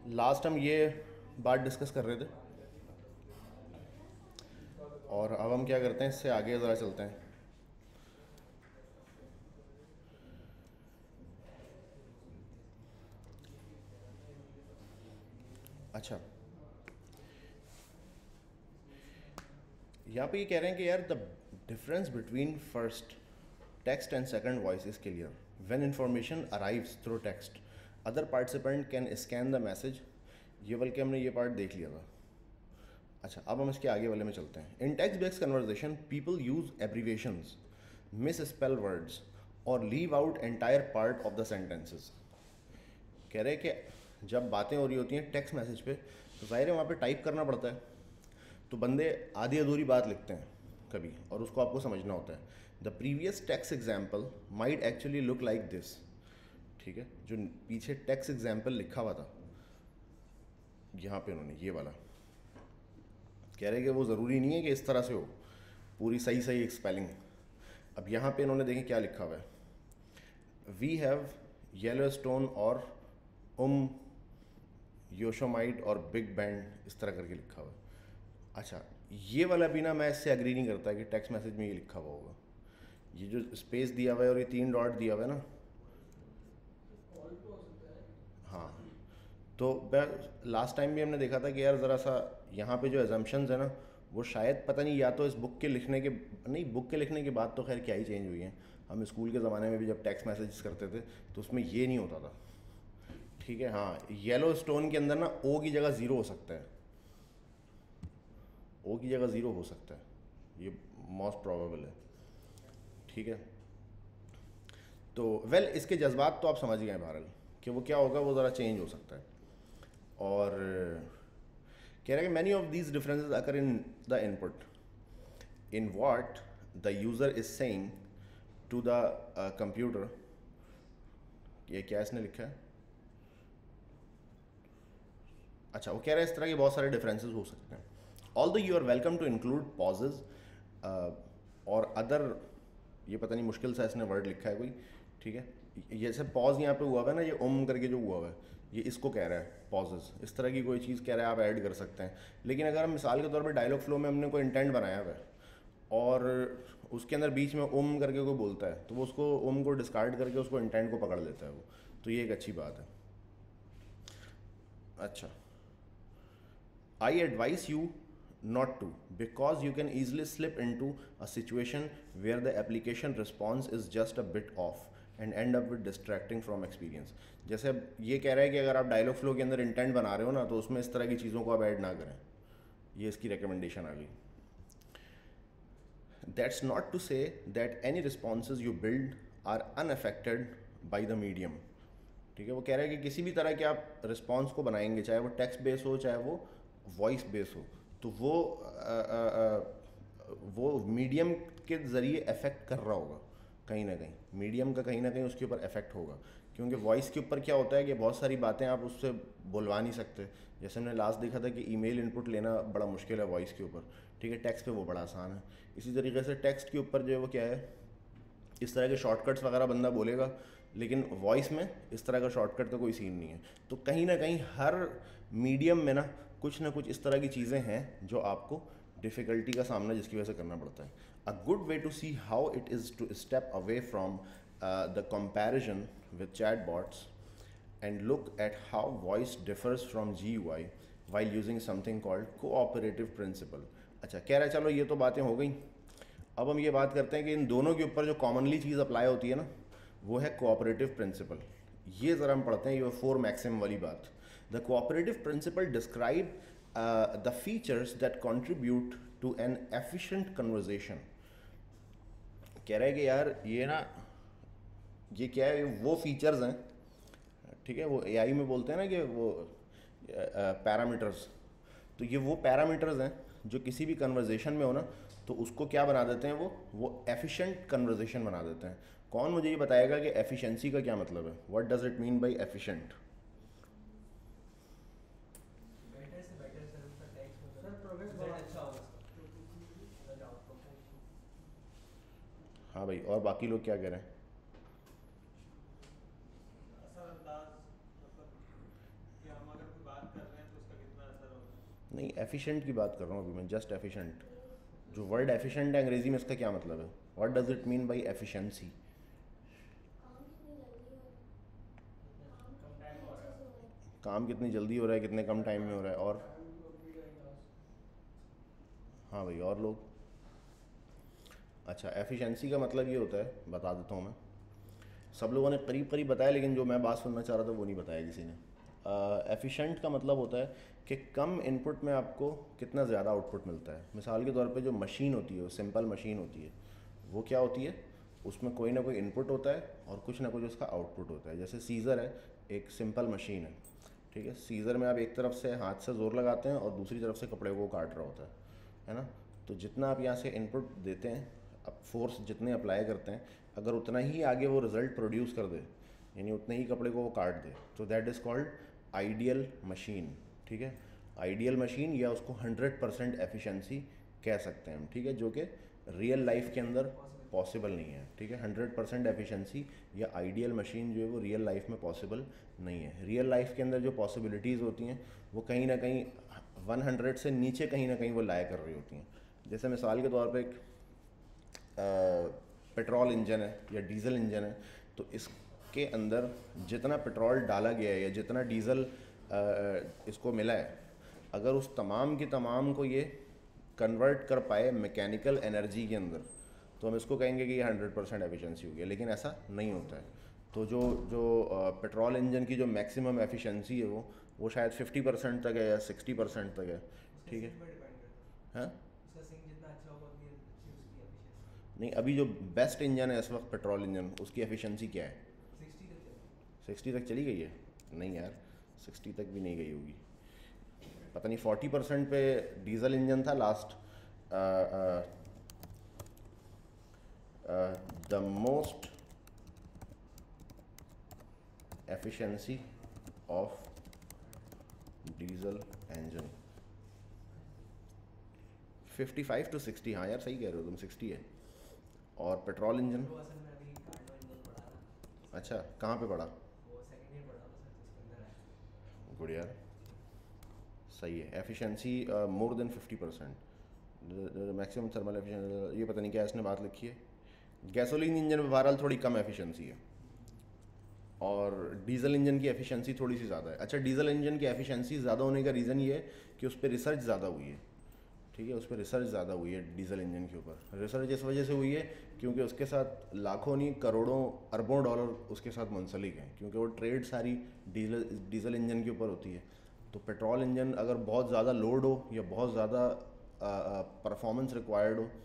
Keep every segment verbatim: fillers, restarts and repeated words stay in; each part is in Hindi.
लास्ट हम ये बात डिस्कस कर रहे थे और अब हम क्या करते हैं, इससे आगे ज़रा चलते हैं। अच्छा, यहाँ पे ये कह रहे हैं कि यार the difference between first text and second voice is clear when information arrives through text other participant can scan the message. ये बल्कि हमने ये पार्ट देख लिया था। अच्छा, अब हम इसके आगे वाले में चलते हैं। In text based conversation people use abbreviations, miss spell words और leave out entire part of the sentences. कह रहे हैं कि जब बातें हो रही होती हैं टेक्स्ट मैसेज पे तो जाहिर है वहाँ पे टाइप करना पड़ता है, तो बंदे आधी अधूरी बात लिखते हैं कभी, और उसको आपको समझना होता है। The previous text example might actually look like this. ठीक है, जो पीछे टेक्स्ट एग्जाम्पल लिखा हुआ था यहाँ पे उन्होंने ये वाला कह रहे हैं कि वो ज़रूरी नहीं है कि इस तरह से हो पूरी सही सही स्पेलिंग। अब यहाँ पे इन्होंने देखें क्या लिखा हुआ है। वी हैव येलो स्टोन और उम योशोमाइट और बिग बैंड इस तरह करके लिखा हुआ है। अच्छा, ये वाला भी ना मैं इससे एग्री नहीं करता कि टेक्स्ट मैसेज में ये लिखा हुआ होगा। ये जो स्पेस दिया हुआ है और ये तीन डॉट दिया हुआ है ना, हाँ, तो लास्ट टाइम भी हमने देखा था कि यार ज़रा सा यहाँ पे जो एजम्पशंस है ना वो शायद पता नहीं, या तो इस बुक के लिखने के नहीं, बुक के लिखने के बाद तो खैर क्या ही चेंज हुई है। हम स्कूल के ज़माने में भी जब टेक्स्ट मैसेजेस करते थे तो उसमें ये नहीं होता था। ठीक है, हाँ, येलो स्टोन के अंदर ना ओ की जगह ज़ीरो हो सकता है, ओ की जगह ज़ीरो हो सकता है, ये मोस्ट प्रोबेबल है। ठीक है, तो वेल well, इसके जज्बात तो आप समझ गए बहरहाल कि वो क्या होगा, वो ज़रा चेंज हो सकता है। और कह रहा है कि many of these differences occur in the input in what the user is saying to the computer. ये क्या इसने लिखा है? अच्छा, वो कह रहा है इस तरह के बहुत सारे डिफरेंसेस हो सकते हैं। Although you are welcome to include pauses और अदर, ये पता नहीं मुश्किल सा इसने वर्ड लिखा है कोई। ठीक है, ये जैसे पॉज यहाँ पे हुआ हुआ है ना, ये उम करके जो हुआ हुआ है, ये इसको कह रहा है पॉजेज। इस तरह की कोई चीज़ कह रहा है, आप ऐड कर सकते हैं। लेकिन अगर हम मिसाल के तौर पर डायलॉग फ्लो में हमने कोई इंटेंट बनाया हुआ है और उसके अंदर बीच में उम करके कोई बोलता है तो वो उसको उम को डिस्कार्ड करके उसको इंटेंट को पकड़ लेता है वो, तो ये एक अच्छी बात है। अच्छा, I advise you not to because you can easily slip into a situation where the application response is just a bit off and end up with distracting from experience। जैसे ये कह रहा है कि अगर आप डायलॉग फ्लो के अंदर इंटेंट बना रहे हो ना तो उसमें इस तरह की चीज़ों को आप ऐड ना करें, ये इसकी रिकमेंडेशन आ गई। That's not to say that any responses you build are unaffected by the medium। ठीक है, वो कह रहा है कि किसी भी तरह के आप रिस्पॉन्स को बनाएंगे, चाहे वो टेक्स्ट बेस हो चाहे वो वॉइस बेस हो, तो वो आ, आ, आ, वो मीडियम के ज़रिए अफेक्ट कर रहा होगा कहीं ना कहीं, मीडियम का कहीं ना कहीं उसके ऊपर अफेक्ट होगा। क्योंकि वॉइस के ऊपर क्या होता है कि बहुत सारी बातें आप उससे बुलवा नहीं सकते। जैसे हमने लास्ट देखा था कि ईमेल इनपुट लेना बड़ा मुश्किल है वॉइस के ऊपर। ठीक है, टेक्स्ट पे वो बड़ा आसान है। इसी तरीके से टेक्स्ट के ऊपर जो है वो क्या है, इस तरह के शॉर्टकट्स वगैरह बंदा बोलेगा, लेकिन वॉइस में इस तरह का शॉर्टकट का कोई सीन नहीं है। तो कहीं ना कहीं हर मीडियम में ना कुछ ना कुछ इस तरह की चीज़ें हैं जो आपको डिफ़िकल्टी का सामना जिसकी वजह से करना पड़ता है। A good way to see how it is to step away from the comparison with chat bots and look at how voice differs from G U I while using something called cooperative principle। अच्छा, कह रहा है चलो ये तो बातें हो गई, अब हम ये बात करते हैं कि इन दोनों के ऊपर जो कॉमनली चीज़ अप्लाई होती है ना वो है कोऑपरेटिव प्रिंसिपल। ये ज़रा हम पढ़ते हैं, ये फोर मैक्सिम वाली बात। The cooperative principle describe the features that contribute to an efficient conversation. कह रहा है कि यार ये ना, ये क्या है, वो फीचर्स हैं, ठीक है, वो एआई में बोलते हैं ना कि वो पैरामीटर्स, तो ये वो पैरामीटर्स हैं जो किसी भी कन्वर्जेशन में हो ना तो उसको क्या बना देते हैं, वो वो एफिशिएंट कन्वर्जेशन बना देते हैं। कौन मुझे ये बताएगा कि एफिशिएंसी का क्या मतलब है, what does it mean by efficient? Better से बेटर सर उसका टेक्स्ट होगा सर प्रोग्रेस रिजल्ट बढ़ा अच्छा होगा उसका रिजल्ट आउटकम। हाँ भाई, और बाकी लोग क्या कह रहे हैं? असर अंदाज, मतलब कि हम अगर कोई बात नहीं, एफिशिएंट की बात कर रहा हूँ अभी मैं, जस्ट एफिशिएंट। जो वर्ड एफिशिएंट है अंग्रेज़ी में, इसका क्या मतलब है? What does it mean by efficiency? कितने कम टाइम में हो रहा है। काम कितनी जल्दी हो रहा है, कितने कम टाइम में हो रहा है, और टाइम लोग भी doing us। हाँ भाई, और लोग। अच्छा, एफिशिएंसी का मतलब ये होता है, बता देता हूँ मैं। सब लोगों ने करीब करीब बताया, लेकिन जो मैं बात सुनना चाह रहा था वो नहीं बताया किसी ने। एफिशिएंट का मतलब होता है कि कम इनपुट में आपको कितना ज़्यादा आउटपुट मिलता है। मिसाल के तौर पे जो मशीन होती है, वो सिंपल मशीन होती है, वो क्या होती है, उसमें कोई ना कोई इनपुट होता है और कुछ ना कुछ उसका आउटपुट होता है। जैसे सीज़र है, एक सिंपल मशीन है, ठीक है। सीज़र में आप एक तरफ से हाथ से ज़ोर लगाते हैं और दूसरी तरफ से कपड़े को काट रहा होता है है ना। तो जितना आप यहाँ से इनपुट देते हैं, आप फोर्स जितने अप्लाई करते हैं, अगर उतना ही आगे वो रिज़ल्ट प्रोड्यूस कर दे, यानी उतने ही कपड़े को वो काट दे, तो that is called ideal machine, ठीक है। आइडियल मशीन, या उसको हंड्रेड परसेंट एफिशिएंसी कह सकते हैं हम, ठीक है, जो कि रियल लाइफ के अंदर पॉसिबल नहीं है, ठीक है। हंड्रेड परसेंट एफिशिएंसी या आइडियल मशीन जो है वो रियल लाइफ में पॉसिबल नहीं है। रियल लाइफ के अंदर जो पॉसिबिलिटीज़ होती हैं वो कहीं ना कहीं वन हंड्रेड से नीचे कहीं ना कहीं वो लाया कर रही होती हैं। जैसे मिसाल के तौर पे एक पेट्रोल इंजन है या डीजल इंजन है, तो इसके अंदर जितना पेट्रोल डाला गया है या जितना डीजल अ, इसको मिला है, अगर उस तमाम की तमाम को ये कन्वर्ट कर पाए मैकेनिकल एनर्जी के अंदर, तो हम इसको कहेंगे कि ये हंड्रेड परसेंट एफिशिएंसी होगी। लेकिन ऐसा नहीं होता है। तो जो जो पेट्रोल इंजन की जो मैक्सिमम एफिशिएंसी है वो वो शायद फिफ्टी परसेंट तक है या सिक्सटी परसेंट तक है, उसका ठीक है। सिंक पे डिपेंड करता हाँ, है। उसका सिंक जितना अच्छा होगा उतनी अच्छी उसकी एफिशिएंसी। नहीं, अभी जो बेस्ट इंजन है इस वक्त पेट्रोल इंजन, उसकी एफिशिएंसी क्या है? सिक्सटी तक चलती सिक्सटी तक चली गई है? नहीं यार, सिक्सटी तक भी नहीं गई होगी। पता नहीं, फोर्टी परसेंट पे डीजल इंजन था last. The most efficiency of diesel engine fifty five to sixty. हाँ यार, सही कह रहे हो तुम, सिक्सटी है। और पेट्रोल इंजन? वो असल में अभी कार्डो इंजन पड़ा ना। अच्छा, कहाँ पे पड़ा? वो सेकंड ईयर पड़ा था सर, जिसके अंदर है। गुड यार, सही है। Efficiency more than fifty percent maximum thermal efficiency. ये पता नहीं क्या इसने बात लिखी है। गैसोलीन इंजन में बहरहाल थोड़ी कम एफिशिएंसी है, और डीजल इंजन की एफिशिएंसी थोड़ी सी ज़्यादा है। अच्छा, डीजल इंजन की एफिशिएंसी ज़्यादा होने का रीज़न ये है कि उस पर रिसर्च ज़्यादा हुई है, ठीक है। उस पर रिसर्च ज़्यादा हुई है डीजल इंजन के ऊपर। रिसर्च इस वजह से हुई है क्योंकि उसके साथ लाखों नहीं करोड़ों अरबों डॉलर उसके साथ मुंसलिक हैं, क्योंकि वो ट्रेड सारी डीजल डीजल इंजन के ऊपर होती है। तो पेट्रोल इंजन अगर बहुत ज़्यादा लोड हो या बहुत ज़्यादा परफॉर्मेंस रिक्वायर्ड हो,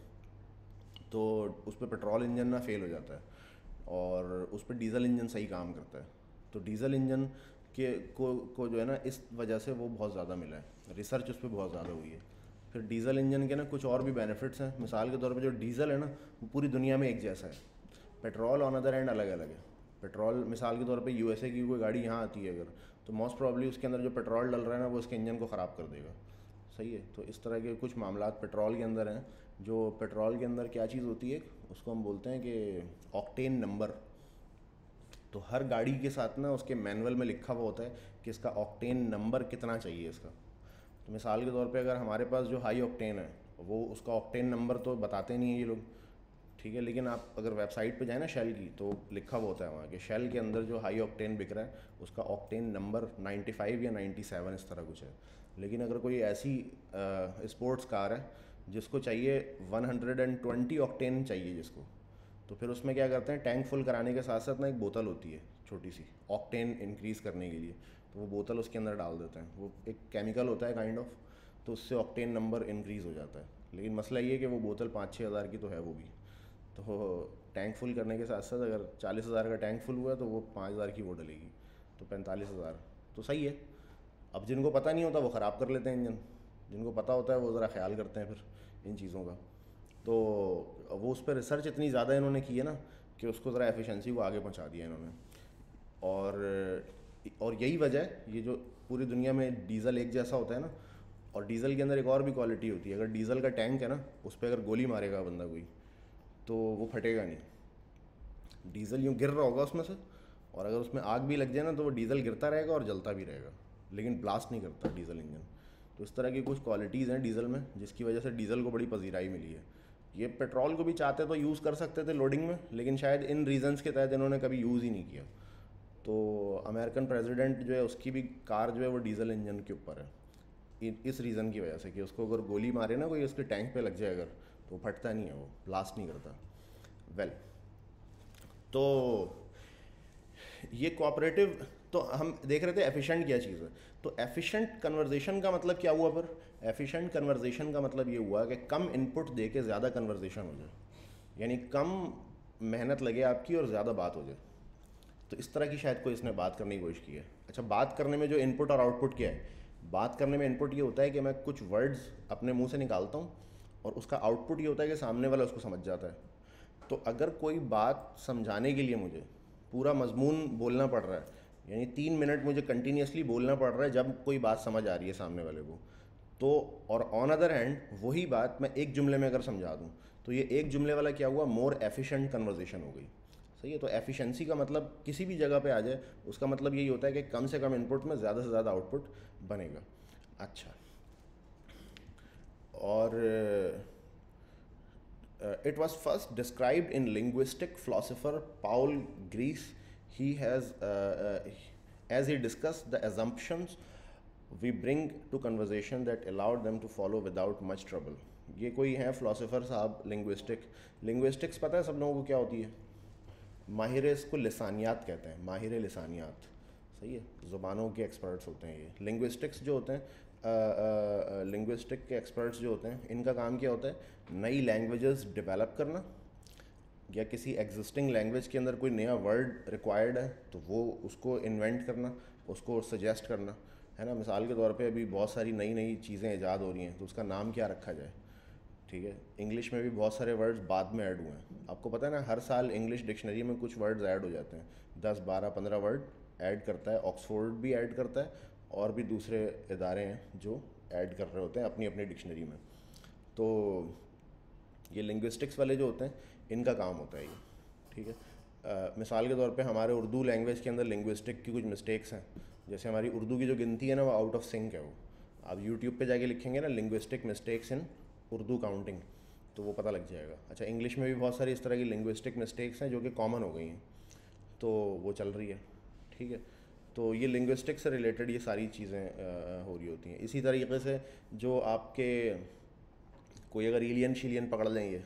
तो उस पर पेट्रोल इंजन ना फेल हो जाता है और उस पर डीजल इंजन सही काम करता है। तो डीजल इंजन के को को जो है ना, इस वजह से वो बहुत ज़्यादा मिला है, रिसर्च उस पर बहुत ज़्यादा हुई है। फिर डीजल इंजन के ना कुछ और भी बेनिफिट्स हैं। मिसाल के तौर पे जो डीजल है ना, वो पूरी दुनिया में एक जैसा है। पेट्रोल ऑन अदर एंड अलग अलग है। पेट्रोल मिसाल के तौर पे यूएसए की कोई गाड़ी यहाँ आती है अगर, तो मोस्ट प्रॉब्ली उसके अंदर जो पेट्रोल डल रहा है ना, वो उसके इंजन को ख़राब कर देगा। सही है। तो इस तरह के कुछ मामलात पेट्रोल के अंदर हैं। जो पेट्रोल के अंदर क्या चीज़ होती है, उसको हम बोलते हैं कि ऑक्टेन नंबर। तो हर गाड़ी के साथ ना उसके मैनुअल में लिखा हुआ होता है कि इसका ऑक्टेन नंबर कितना चाहिए इसका। तो मिसाल के तौर पे अगर हमारे पास जो हाई ऑक्टेन है, वो उसका ऑक्टेन नंबर तो बताते नहीं है ये लोग, ठीक है। लेकिन आप अगर वेबसाइट पे जाए ना शेल की, तो लिखा हुआ होता है वहाँ कि शेल के अंदर जो हाई ऑक्टेन बिक रहा है उसका ऑक्टेन नंबर नाइन्टी फाइव या नाइन्टी सेवन इस तरह कुछ है। लेकिन अगर कोई ऐसी स्पोर्ट्स कार है जिसको चाहिए one hundred and twenty octane चाहिए जिसको, तो फिर उसमें क्या करते हैं, टैंक फुल कराने के साथ साथ ना एक बोतल होती है छोटी सी, ऑक्टेन इंक्रीज़ करने के लिए। तो वो बोतल उसके अंदर डाल देते हैं, वो एक केमिकल होता है काइंड ऑफ, तो उससे ऑक्टेन नंबर इंक्रीज़ हो जाता है। लेकिन मसला ये है कि वो बोतल पाँच छः हज़ार की तो है वो भी। तो टैंक फुल करने के साथ साथ अगर चालीस हज़ार का टैंक फुल हुआ तो वो पाँच हज़ार की वो डलेगी, तो पैंतालीस हज़ार तो सही है। अब जिनको पता नहीं होता वो ख़राब कर लेते हैं इंजन, जिनको पता होता है वो ज़रा ख्याल करते हैं फिर इन चीज़ों का। तो वो उस पर रिसर्च इतनी ज़्यादा इन्होंने की है ना कि उसको ज़रा एफिशिएंसी को आगे पहुंचा दिया इन्होंने। और और यही वजह है, ये जो पूरी दुनिया में डीज़ल एक जैसा होता है ना, और डीज़ल के अंदर एक और भी क्वालिटी होती है। अगर डीज़ल का टैंक है ना, उस पर अगर गोली मारेगा बंदा कोई, तो वो फटेगा नहीं। डीज़ल यूँ गिर रहा होगा उसमें से, और अगर उसमें आग भी लग जाए ना, तो वो डीज़ल गिरता रहेगा और जलता भी रहेगा, लेकिन ब्लास्ट नहीं करता डीज़ल इंजन। तो इस तरह की कुछ क्वालिटीज़ हैं डीजल में जिसकी वजह से डीजल को बड़ी पजीराई मिली है। ये पेट्रोल को भी चाहते तो यूज़ कर सकते थे लोडिंग में, लेकिन शायद इन रीजंस के तहत इन्होंने कभी यूज़ ही नहीं किया। तो अमेरिकन प्रेसिडेंट जो है उसकी भी कार जो है वो डीजल इंजन के ऊपर है, इ- इस रीज़न की वजह से कि उसको अगर गोली मारे ना कोई उसके टैंक पे लग जाए अगर, तो वो फटता नहीं है, वो ब्लास्ट नहीं करता। वेल well, तो ये कोऑपरेटिव, तो हम देख रहे थे एफिशिएंट क्या चीज़ है। तो एफिशिएंट कन्वर्जेशन का मतलब क्या हुआ? पर एफिशिएंट कन्वर्जेशन का मतलब ये हुआ कि कम इनपुट दे के ज़्यादा कन्वर्जेशन हो जाए, यानी कम मेहनत लगे आपकी और ज़्यादा बात हो जाए। तो इस तरह की शायद कोई इसने बात करने की कोशिश की है। अच्छा, बात करने में जो इनपुट और आउटपुट क्या है? बात करने में इनपुट ये होता है कि मैं कुछ वर्ड्स अपने मुंह से निकालता हूँ, और उसका आउटपुट ये होता है कि सामने वाला उसको समझ जाता है। तो अगर कोई बात समझाने के लिए मुझे पूरा मजमून बोलना पड़ रहा है, यानी तीन मिनट मुझे कंटिन्यूसली बोलना पड़ रहा है जब कोई बात समझ आ रही है सामने वाले को, तो और ऑन अदर हैंड वही बात मैं एक जुमले में अगर समझा दूँ, तो ये एक जुमले वाला क्या हुआ? मोर एफिशिएंट कन्वर्जेशन हो गई। सही है। तो एफिशिएंसी का मतलब किसी भी जगह पे आ जाए उसका मतलब यही होता है कि कम से कम इनपुट में ज़्यादा से ज़्यादा आउटपुट बनेगा। अच्छा, और it was first described in linguistic philosopher Paul Grice. He has as he discuss the assumptions we bring to conversation that allowed them to follow without much trouble। ये कोई हैं फिलोसोफर साहब लिंग्विस्टिक। लिंग्विस्टिक्स पता है सब लोगों को क्या होती है? माहिर, इसको लिसानियात कहते हैं, माहिर लिसानियात। सही है, ज़ुबानों के एक्सपर्ट्स होते हैं ये। लिंग्विस्टिक्स जो होते हैं, लिंग्विस्टिक के एक्सपर्ट्स जो होते हैं, इनका काम क्या होता है? नई लैंग्वेजेस डेवलप करना, या किसी एग्जिस्टिंग लैंग्वेज के अंदर कोई नया वर्ड रिक्वायर्ड है तो वो उसको इन्वेंट करना, उसको सजेस्ट करना, है ना। मिसाल के तौर पे अभी बहुत सारी नई नई चीज़ें ईजाद हो रही हैं, तो उसका नाम क्या रखा जाए? ठीक है, इंग्लिश में भी बहुत सारे वर्ड्स बाद में ऐड हुए हैं। आपको पता है ना, हर साल इंग्लिश डिक्शनरी में कुछ वर्ड्स ऐड हो जाते हैं, दस बारह पंद्रह वर्ड ऐड करता है ऑक्सफोर्ड भी ऐड करता है, और भी दूसरे इदारे हैं जो ऐड कर रहे होते हैं अपनी अपनी डिक्शनरी में। तो ये लिंग्विस्टिक्स वाले जो होते हैं इनका काम होता है ये। ठीक है, अ, मिसाल के तौर पे हमारे उर्दू लैंग्वेज के अंदर लिंग्विस्टिक की कुछ मिस्टेक्स हैं। जैसे हमारी उर्दू की जो गिनती है ना वो आउट ऑफ सिंक है। वो आप यूट्यूब पे जाके लिखेंगे ना linguistic mistakes in Urdu counting, तो वो पता लग जाएगा। अच्छा, इंग्लिश में भी बहुत सारी इस तरह की लिंग्विस्टिक मिस्टेक्स हैं जो कि कॉमन हो गई हैं, तो वो चल रही है। ठीक है, तो ये लिंग्विस्टिक से रिलेटेड ये सारी चीज़ें हो रही होती हैं। इसी तरीके से जो आपके कोई अगर एलियन शिलियन पकड़ लेंगे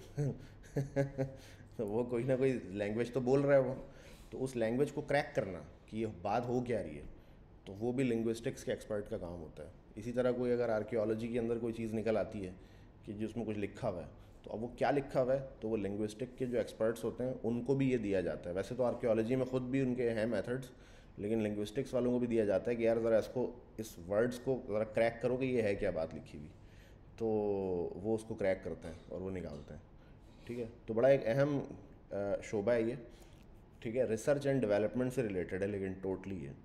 तो वो कोई ना कोई लैंग्वेज तो बोल रहा है वो, तो उस लैंग्वेज को क्रैक करना कि ये बात हो क्या रही है, तो वो भी लिंग्विस्टिक्स के एक्सपर्ट का काम होता है। इसी तरह कोई अगर आर्कियोलॉजी के अंदर कोई चीज़ निकल आती है कि जिसमें कुछ लिखा हुआ है, तो अब वो क्या लिखा हुआ है, तो वो लिंग्विस्टिक के जो एक्सपर्ट्स होते हैं उनको भी ये दिया जाता है। वैसे तो आर्कियोलॉजी में खुद भी उनके हैं मेथड्स, लेकिन लिंग्विस्टिक्स वालों को भी दिया जाता है कि यार ज़रा इसको, इस वर्ड्स को ज़रा क्रैक करो कि ये है क्या बात लिखी हुई, तो वो उसको क्रैक करते हैं और वो निकालते हैं। ठीक है, तो बड़ा एक अहम शोबा है ये। ठीक है, रिसर्च एंड डेवलपमेंट से रिलेटेड है लेकिन टोटली है।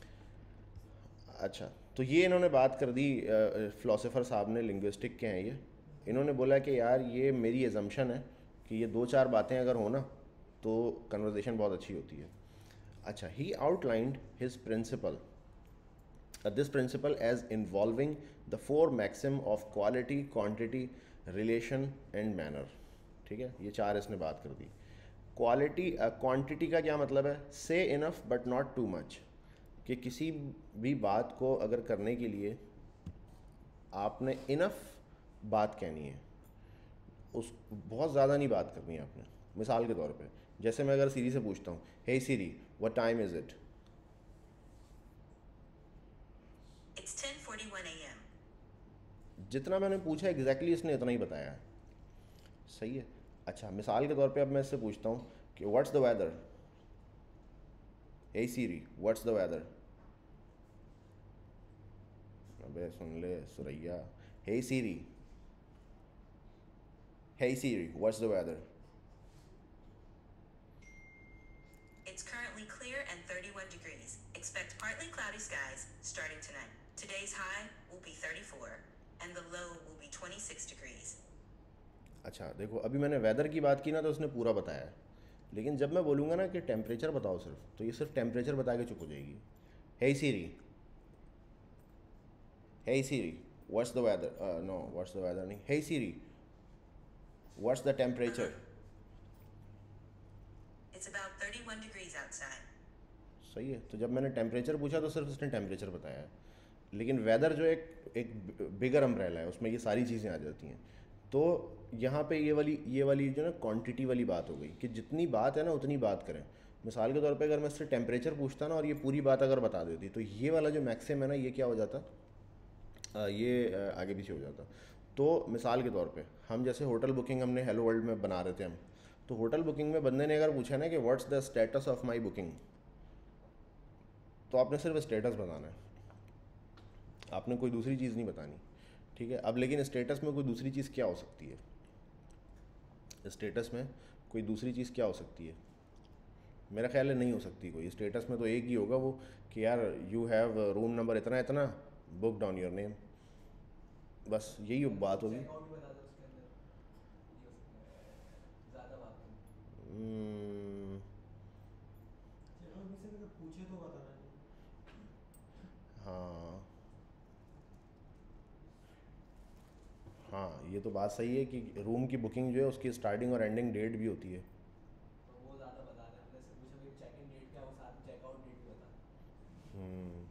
अच्छा, तो ये इन्होंने बात कर दी, फ़िलासफ़र साहब ने, लिंग्विस्टिक के हैं ये। इन्होंने बोला कि यार ये मेरी एजम्पशन है कि ये दो चार बातें अगर हो ना तो कन्वर्सेशन बहुत अच्छी होती है। अच्छा, he outlined his principle, this principle as involving the four maxim of quality, quantity, relation and manner. ठीक है, ये चार इसने बात कर दी। क्वालिटी, क्वांटिटी का क्या मतलब है? Say enough but not too much, कि किसी भी बात को अगर करने के लिए आपने इनफ बात कहनी है, उस बहुत ज़्यादा नहीं बात करनी है आपने। मिसाल के तौर पे जैसे मैं अगर सीरी से पूछता हूँ, hey Siri what time is it, It's ten forty-one a m जितना मैंने पूछा एग्जैक्टली इसने इतना ही बताया है। सही है। अच्छा, मिसाल के तौर पे अब मैं इससे पूछता हूँ कि what's the weather, hey Siri what's the weather, अबे सुन ले Suraiya, hey Siri, hey Siri what's the weather. It's currently clear and thirty-one degrees. Expect partly cloudy skies starting tonight. Today's high will be thirty-four and the low will be twenty-six degrees. अच्छा देखो, अभी मैंने वेदर की बात की ना तो उसने पूरा बताया है, लेकिन जब मैं बोलूँगा ना कि टेम्परेचर बताओ सिर्फ, तो ये सिर्फ टेम्परेचर बता के चुप हो जाएगी। Hey Siri, hey Siri what's the weather, no what's the weather नहीं, hey Siri what's the temperature. It's about thirty-one degrees outside. सही है, तो जब मैंने टेम्परेचर पूछा तो सिर्फ उसने टेम्परेचर बताया है, लेकिन वेदर जो एक एक बिगर अम्ब्रेला है उसमें ये सारी चीज़ें आ जाती हैं। तो यहाँ पे ये वाली ये वाली जो ना क्वांटिटी वाली बात हो गई कि जितनी बात है ना उतनी बात करें। मिसाल के तौर पे अगर मैं इससे टेम्परेचर पूछता ना और ये पूरी बात अगर बता देती तो ये वाला जो मैक्सिम है ना ये क्या हो जाता, आ, ये आ, आगे पीछे हो जाता। तो मिसाल के तौर पे हम जैसे होटल बुकिंग हमने हेलो वर्ल्ड में बना रहे थे हम, तो होटल बुकिंग में बंदे ने अगर पूछा ना कि what's the status of my booking, तो आपने सिर्फ स्टेटस बताना है, आपने कोई दूसरी चीज़ नहीं बतानी, ठीक है। अब लेकिन स्टेटस में कोई दूसरी चीज़ क्या हो सकती है, स्टेटस में कोई दूसरी चीज़ क्या हो सकती है, मेरा ख्याल है नहीं हो सकती कोई। स्टेटस में तो एक ही होगा वो कि यार यू हैव रूम नंबर इतना इतना बुकड ऑन योर नेम, बस यही बात होगी। चेकआउट भी बता दो उसके अंदर, ये हो सकता है ज़्यादा बात नहीं। हम्म, चेकआउट में से अगर पूछे तो बताना नहीं। हाँ हाँ, ये तो बात सही है कि रूम की बुकिंग जो है उसकी स्टार्टिंग और एंडिंग डेट भी होती है। तो वो ज़्यादा बता रहे हैं, हमने से पूछा भाई चेक इन डेट क्या, वो साथ में चेकआउट डेट भी बता। हम्म,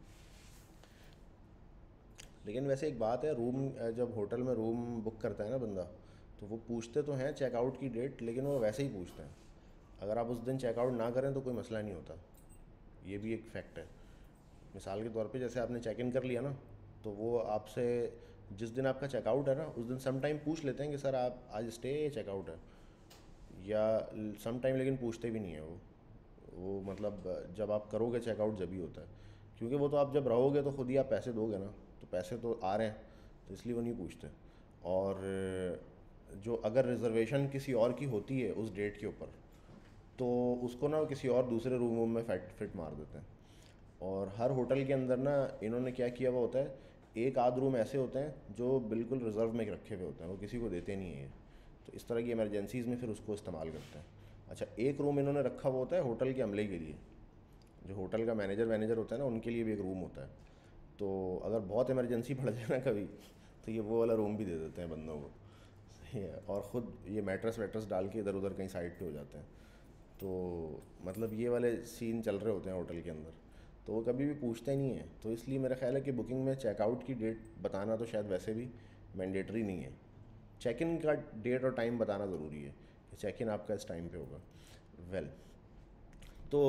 लेकिन वैसे एक बात है, रूम जब होटल में रूम बुक करता है ना बंदा, तो वो पूछते तो हैं चेकआउट की डेट, लेकिन वो वैसे ही पूछते हैं। अगर आप उस दिन चेकआउट ना करें तो कोई मसला नहीं होता, ये भी एक फैक्ट है। मिसाल के तौर पे जैसे आपने चेक इन कर लिया ना, तो वो आपसे जिस दिन आपका चेकआउट है ना उस दिन सम टाइम पूछ लेते हैं कि सर आप आज स्टे है चेकआउट है, या सम टाइम लेकिन पूछते भी नहीं है वो वो मतलब जब आप करोगे चेकआउट जब ही होता है, क्योंकि वो तो आप जब रहोगे तो खुद ही आप पैसे दोगे ना, तो पैसे तो आ रहे हैं, तो इसलिए वो नहीं पूछते। और जो अगर रिजर्वेशन किसी और की होती है उस डेट के ऊपर, तो उसको ना किसी और दूसरे रूम में फिट फिट मार देते हैं। और हर होटल के अंदर ना इन्होंने क्या किया हुआ होता है, एक आध रूम ऐसे होते हैं जो बिल्कुल रिजर्व में रखे हुए होते हैं, वो किसी को देते नहीं है, तो इस तरह की इमरजेंसीज़ में फिर उसको इस्तेमाल करते हैं। अच्छा, एक रूम इन्होंने रखा हुआ होता है होटल के अमले के लिए, जो होटल का मैनेजर मैनेजर होता है ना उनके लिए भी एक रूम होता है, तो अगर बहुत इमरजेंसी पड़ जाए ना कभी, तो ये वो वाला रूम भी दे देते हैं बंदों को, सही है। और ख़ुद ये मैट्रेस वैट्रेस डाल के इधर उधर कहीं साइड पे हो जाते हैं। तो मतलब ये वाले सीन चल रहे होते हैं होटल के अंदर, तो वो कभी भी पूछते नहीं है। तो इसलिए मेरा ख्याल है कि बुकिंग में चेकआउट की डेट बताना तो शायद वैसे भी मैंडेटरी नहीं है, चेक इन का डेट और टाइम बताना ज़रूरी है कि चेक इन आपका इस टाइम पे होगा। वेल well, तो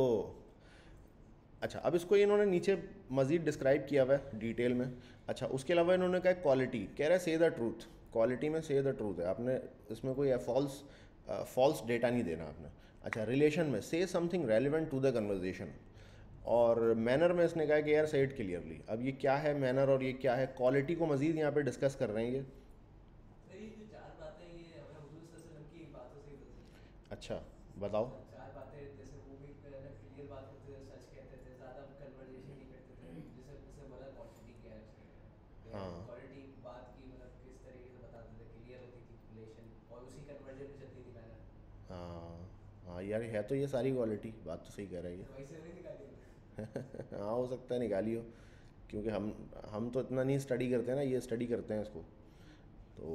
अच्छा, अब इसको इन्होंने नीचे मज़ीद डिस्क्राइब किया हुआ है डिटेल में। अच्छा, उसके अलावा इन्होंने कहा क्वालिटी, कह रहा है से द ट्रूथ, क्वालिटी में से द ट्रूथ है, आपने इसमें कोई फॉल्स फॉल्स डेटा नहीं देना आपने। अच्छा, रिलेशन में say something relevant to the conversation, और मैनर में इसने कहा कि यार से इट क्लियरली। अब ये क्या है मैनर और ये क्या है क्वालिटी, को मज़ीद यहाँ पे डिस्कस कर रहे हैं ये। सर ये जो चार बातें ये हमें हुजूर सल्लल्लाहु अलैहि वसल्लम की बातों से ही पता चली। अच्छा बताओ। चार बातें जैसे वो भी क्लियर बात करते थे, सच कहते थे, ज़्यादा कन्वर्जेशन नहीं करते थे, जैसे जैसे बोला क्वांटिटी क्या है उसमें, हाँ क्वालिटी बात की मतलब किस तरीके से बताते थे, क्लियर होती थी रिलेशन, और उसी कन्वर्जन में चलती थी मैंने। हाँ हाँ यार, है तो ये सारी क्वालिटी, बात तो सही कह रहा है ये। वहीं से नहीं निकाली हमने। हाँ हो सकता है निकाली हो, क्योंकि हम हम तो इतना नहीं स्टडी करते हैं ना, ये स्टडी करते हैं इसको, तो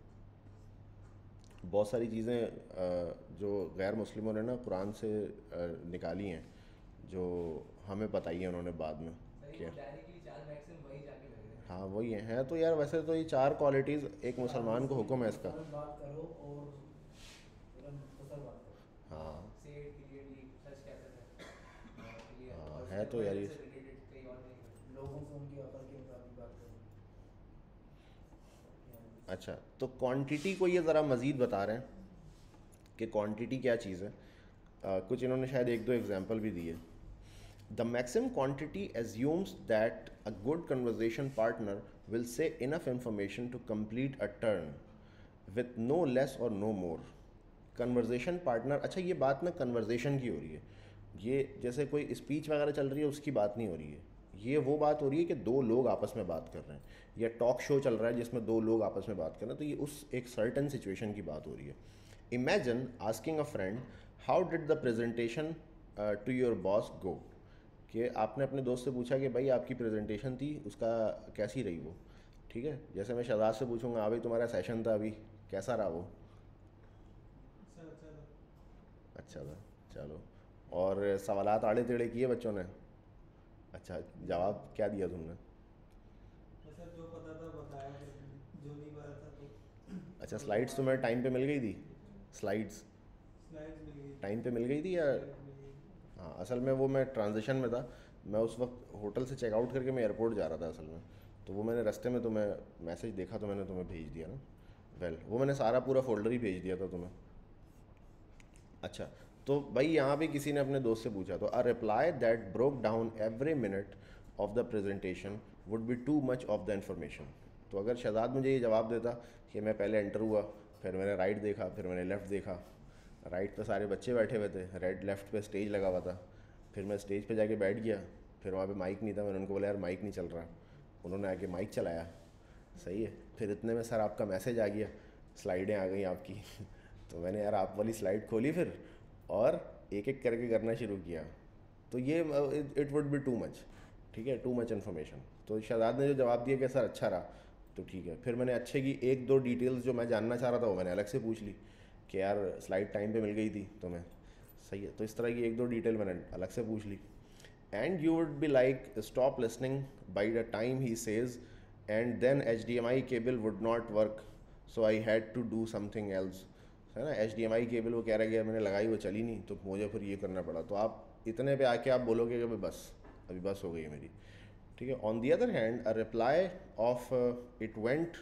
बहुत सारी चीज़ें जो गैर मुस्लिमों ने ना कुरान से निकाली हैं, जो हमें बताई है उन्होंने बाद में सही क्या। वो डायरेक्टली चार मैक्सिमम वहीं जाके लगे थे। हाँ वही है, है तो यार वैसे तो ये चार क्वालिटीज़ एक मुसलमान को हुक्म है इसका। बात करो और पूरा मुख्तसर बात करो। हाँ से क्लियरली सच कहते थे, क्लियर, हाँ, और है तो यार ये। से रिलेटेड कहीं और नहीं करते। लोगों से उनकी अकल के मुताबिक बात करो। अच्छा, तो क्वांटिटी को ये ज़रा मज़ीद बता रहे हैं कि क्वांटिटी क्या चीज़ है। आ, कुछ इन्होंने शायद एक दो एग्जांपल भी दिए। The maximum quantity assumes that a good conversation partner will say enough information to complete a turn with no less और नो मोर। कन्वर्जेशन पार्टनर, अच्छा ये बात ना कन्वर्जेशन की हो रही है, ये जैसे कोई स्पीच वगैरह चल रही है उसकी बात नहीं हो रही है, ये वो बात हो रही है कि दो लोग आपस में बात कर रहे हैं, या टॉक शो चल रहा है जिसमें दो लोग आपस में बात कर रहे हैं, तो ये उस एक सर्टन सिचुएशन की बात हो रही है। Imagine asking a friend how did the presentation to your boss go, कि आपने अपने दोस्त से पूछा कि भाई आपकी प्रेजेंटेशन थी उसका कैसी रही वो, ठीक है, जैसे मैं शहजाद से पूछूंगा हाँ भाई तुम्हारा सेशन था अभी, कैसा रहा वो? अच्छा अच्छा था। अच्छा था, चलो। और सवालात आड़े टेढ़े किए बच्चों ने? अच्छा, जवाब क्या दिया तुमने? वैसे जो पता था बताया, फिर जो नहीं पता था तो अच्छा, थोड़ा स्लाइड्स बहुत तुम्हें टाइम पे मिल गई थी? स्लाइड्स स्लाइड्स मिल गई, टाइम पे मिल गई थी या? स्लाइड्स मिल गई। हाँ, असल में वो मैं ट्रांजिशन में था, मैं उस वक्त होटल से चेकआउट करके मैं एयरपोर्ट जा रहा था असल में, तो वो मैंने रास्ते में तुम्हें मैसेज देखा तो मैंने तुम्हें भेज दिया ना। वेल वो मैंने सारा पूरा फोल्डर ही भेज दिया था तुम्हें। अच्छा, तो भाई यहाँ पे किसी ने अपने दोस्त से पूछा, तो a reply that broke down every minute of the presentation would be too much of the information. तो अगर शहजाद मुझे ये जवाब देता कि मैं पहले एंटर हुआ, फिर मैंने राइट देखा, फिर मैंने लेफ़्ट देखा, राइट पे सारे बच्चे बैठे हुए थे, रेड लेफ़्ट पे स्टेज लगा हुआ था, फिर मैं स्टेज पे जाके बैठ गया, फिर वहाँ पे माइक नहीं था, मैंने उनको बोला यार माइक नहीं चल रहा, उन्होंने आके माइक चलाया, सही है, फिर इतने में सर आपका मैसेज आ गया, स्लाइडें आ गई आपकी तो मैंने यार आप वाली स्लाइड खोली फिर और एक एक करके करना शुरू किया, तो ये it would be too much, ठीक है, टू मच इन्फॉर्मेशन। तो शहजाद ने जो जवाब दिया कि सर अच्छा रहा, तो ठीक है, फिर मैंने अच्छे की एक दो डिटेल्स जो मैं जानना चाह रहा था वो मैंने अलग से पूछ ली कि यार स्लाइड टाइम पे मिल गई थी तुम्हें, सही है, तो इस तरह की एक दो डिटेल मैंने अलग से पूछ ली। And you would be like stop listening by the time he says and then H D M I cable would not work so I had to do something else, है ना, H D M I cable वो कह रहा गया मैंने लगाई वो चली नहीं तो मुझे फिर ये करना पड़ा, तो आप इतने पे आके आप बोलोगे कि भाई बस अभी बस हो गई है मेरी, ठीक है। On the other hand a reply of it went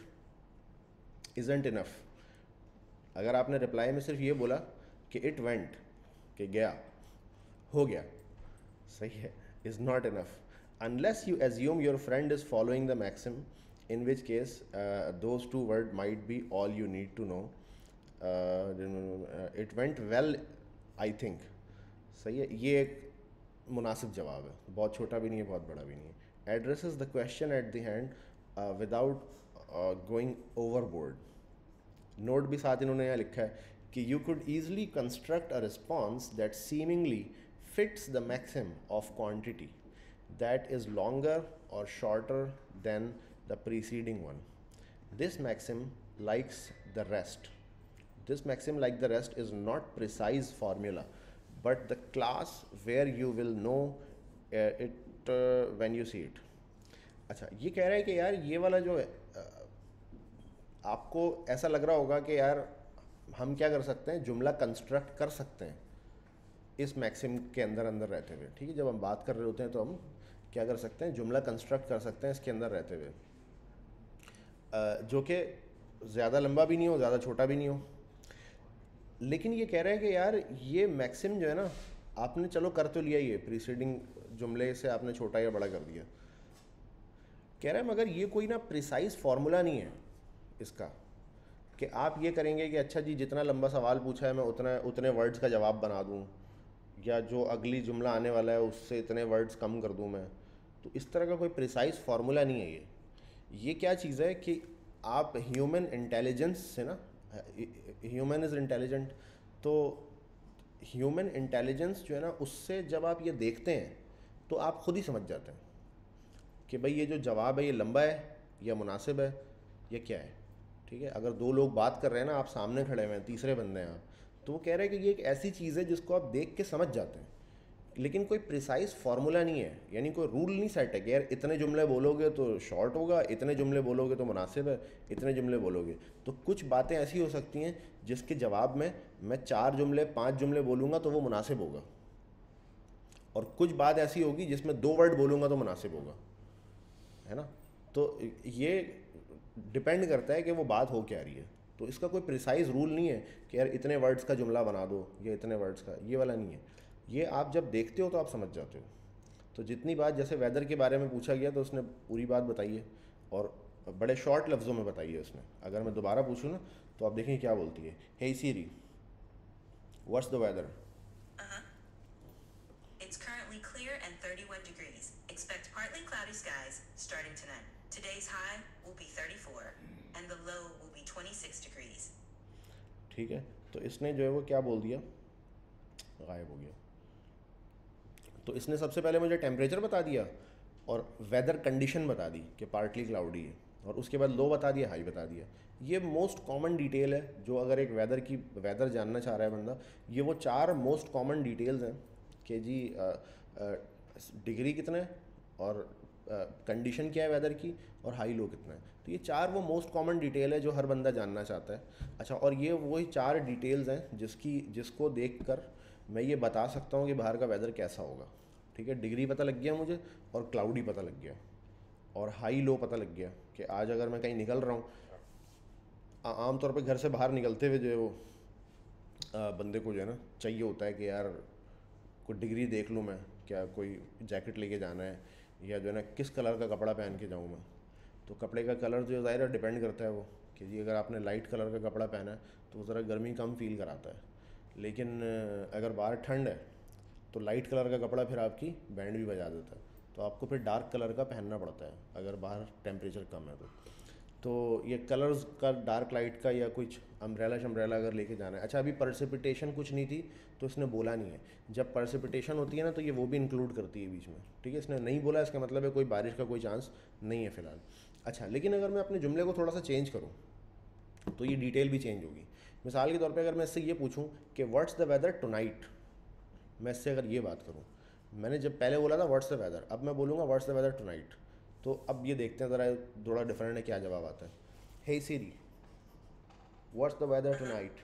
isn't enough, अगर आपने रिप्लाई में सिर्फ ये बोला कि इट वेंट, कि गया, हो गया, सही है, is not enough unless you assume your friend is following the maxim, in which case those two word might be all you need to know. It went well I think, सही है, ये एक मुनासिब जवाब है, बहुत छोटा भी नहीं है बहुत बड़ा भी नहीं है। Addresses the question at the hand without going overboard. Note भी साथ इन्होंने यहाँ लिखा है कि you could easily construct a response that seemingly fits the maxim of quantity that is longer और shorter than the preceding one. This maxim likes the rest This maxim, like the rest, is not precise formula, but the class where you will know uh, it uh, when you see it. अच्छा, ये कह रहा है कि यार ये वाला जो है uh, आपको ऐसा लग रहा होगा कि यार हम क्या कर सकते हैं, जुमला कंस्ट्रक्ट कर सकते हैं इस मैक्सिम के अंदर अंदर रहते हुए, ठीक है, जब हम बात कर रहे होते हैं तो हम क्या कर सकते हैं, जुमला कंस्ट्रक्ट कर सकते हैं इसके अंदर रहते हुए, uh, जो कि ज़्यादा लंबा भी नहीं हो ज़्यादा छोटा भी नहीं हो। लेकिन ये कह रहा है कि यार ये मैक्सिम जो है ना, आपने चलो कर तो लिया, ये प्रीसीडिंग जुमले से आपने छोटा या बड़ा कर दिया, कह रहा है मगर ये कोई ना प्रिसाइज फार्मूला नहीं है इसका कि आप ये करेंगे कि अच्छा जी जितना लंबा सवाल पूछा है मैं उतना उतने वर्ड्स का जवाब बना दूं, या जो अगली जुमला आने वाला है उससे इतने वर्ड्स कम कर दूं मैं, तो इस तरह का कोई प्रिसाइज फार्मूला नहीं है ये। ये क्या चीज़ है कि आप ह्यूमन इंटेलिजेंस से ना, ह्यूमन इज़ इंटेलिजेंट, तो ह्यूमन इंटेलिजेंस जो है ना उससे जब आप ये देखते हैं तो आप खुद ही समझ जाते हैं कि भाई ये जो जवाब है ये लंबा है या मुनासिब है या क्या है, ठीक है। अगर दो लोग बात कर रहे हैं ना, आप सामने खड़े हुए हैं, तीसरे बंदे हैं आप, तो वो कह रहे हैं कि ये एक ऐसी चीज़ है जिसको आप देख के समझ जाते हैं, लेकिन कोई प्रिसाइज फार्मूला नहीं है, यानी कोई रूल नहीं सेट है कि यार इतने जुमले बोलोगे तो शॉर्ट होगा, इतने जुमले बोलोगे तो मुनासिब है, इतने जुमले बोलोगे तो कुछ बातें ऐसी हो सकती हैं जिसके जवाब में मैं चार जुमले पांच जुमले बोलूँगा तो वो मुनासिब होगा, और कुछ बात ऐसी होगी जिसमें दो वर्ड बोलूँगा तो मुनासिब होगा, है ना। तो ये डिपेंड करता है कि वो बात हो क्या रही है, तो इसका कोई प्रिसाइज रूल नहीं है कि यार इतने वर्ड्स का जुमला बना दो या इतने वर्ड्स का, ये वाला नहीं है। ये आप जब देखते हो तो आप समझ जाते हो। तो जितनी बात जैसे वेदर के बारे में पूछा गया तो उसने पूरी बात बताई है और बड़े शॉर्ट लफ्ज़ों में बताई है उसने। अगर मैं दोबारा पूछूँ ना तो आप देखें क्या बोलती है, hey Siri what's the weather. Uh-huh. It's currently clear and thirty-one degrees. Expect partly cloudy skies starting tonight. Today's high will be thirty-four and the low will be twenty-six degrees. ठीक है, तो इसने जो है वो क्या बोल दिया, गायब हो गया। तो इसने सबसे पहले मुझे टेम्परेचर बता दिया और वेदर कंडीशन बता दी कि पार्टली क्लाउडी है, और उसके बाद लो बता दिया, हाई बता दिया। ये मोस्ट कॉमन डिटेल है जो अगर एक वेदर की वेदर जानना चाह रहा है बंदा, ये वो चार मोस्ट कॉमन डिटेल्स हैं कि जी डिग्री कितना है और कंडीशन क्या है वेदर की और हाई लो कितना है। तो ये चार वो मोस्ट कॉमन डिटेल है जो हर बंदा जानना चाहता है। अच्छा, और ये वही चार डिटेल्स हैं जिसकी जिसको देखकर मैं ये बता सकता हूँ कि बाहर का वेदर कैसा होगा। ठीक है, डिग्री पता लग गया मुझे और क्लाउडी पता लग गया और हाई लो पता लग गया कि आज अगर मैं कहीं निकल रहा हूँ, आमतौर पे घर से बाहर निकलते हुए जो है वो आ, बंदे को जो है ना चाहिए होता है कि यार कोई डिग्री देख लूँ मैं, क्या कोई जैकेट लेके जाना है या जो है ना किस कलर का कपड़ा पहन के जाऊँ मैं। तो कपड़े का कलर जो ज़ाहिर है डिपेंड करता है वो कि जी अगर आपने लाइट कलर का कपड़ा पहना है तो वो ज़रा गर्मी कम फील कराता है, लेकिन अगर बाहर ठंड है तो लाइट कलर का कपड़ा फिर आपकी बैंड भी बजा देता है, तो आपको फिर डार्क कलर का पहनना पड़ता है अगर बाहर टेम्परेचर कम है तो। तो ये कलर्स का डार्क लाइट का या कुछ अम्ब्रेला शम्ब्रेला अगर लेके जाना है। अच्छा, अभी परसिपिटेशन कुछ नहीं थी तो इसने बोला नहीं है। जब परसिपिटेशन होती है ना तो ये वो भी इंक्लूड करती है बीच में। ठीक है, इसने नहीं बोला, इसका मतलब है कोई बारिश का कोई चांस नहीं है फ़िलहाल। अच्छा, लेकिन अगर मैं अपने जुमले को थोड़ा सा चेंज करूँ तो ये डिटेल भी चेंज होगी। मिसाल के तौर पे अगर मैं इससे ये पूछूं कि व्हाट्स द वेदर टुनाइट, मैं इससे अगर ये बात करूं, मैंने जब पहले बोला था व्हाट्स द वेदर, अब मैं बोलूँगा व्हाट्स द वेदर टुनाइट। तो अब ये देखते हैं ज़रा थोड़ा डिफरेंट है क्या जवाब आता है। Hey Siri, what's the weather tonight.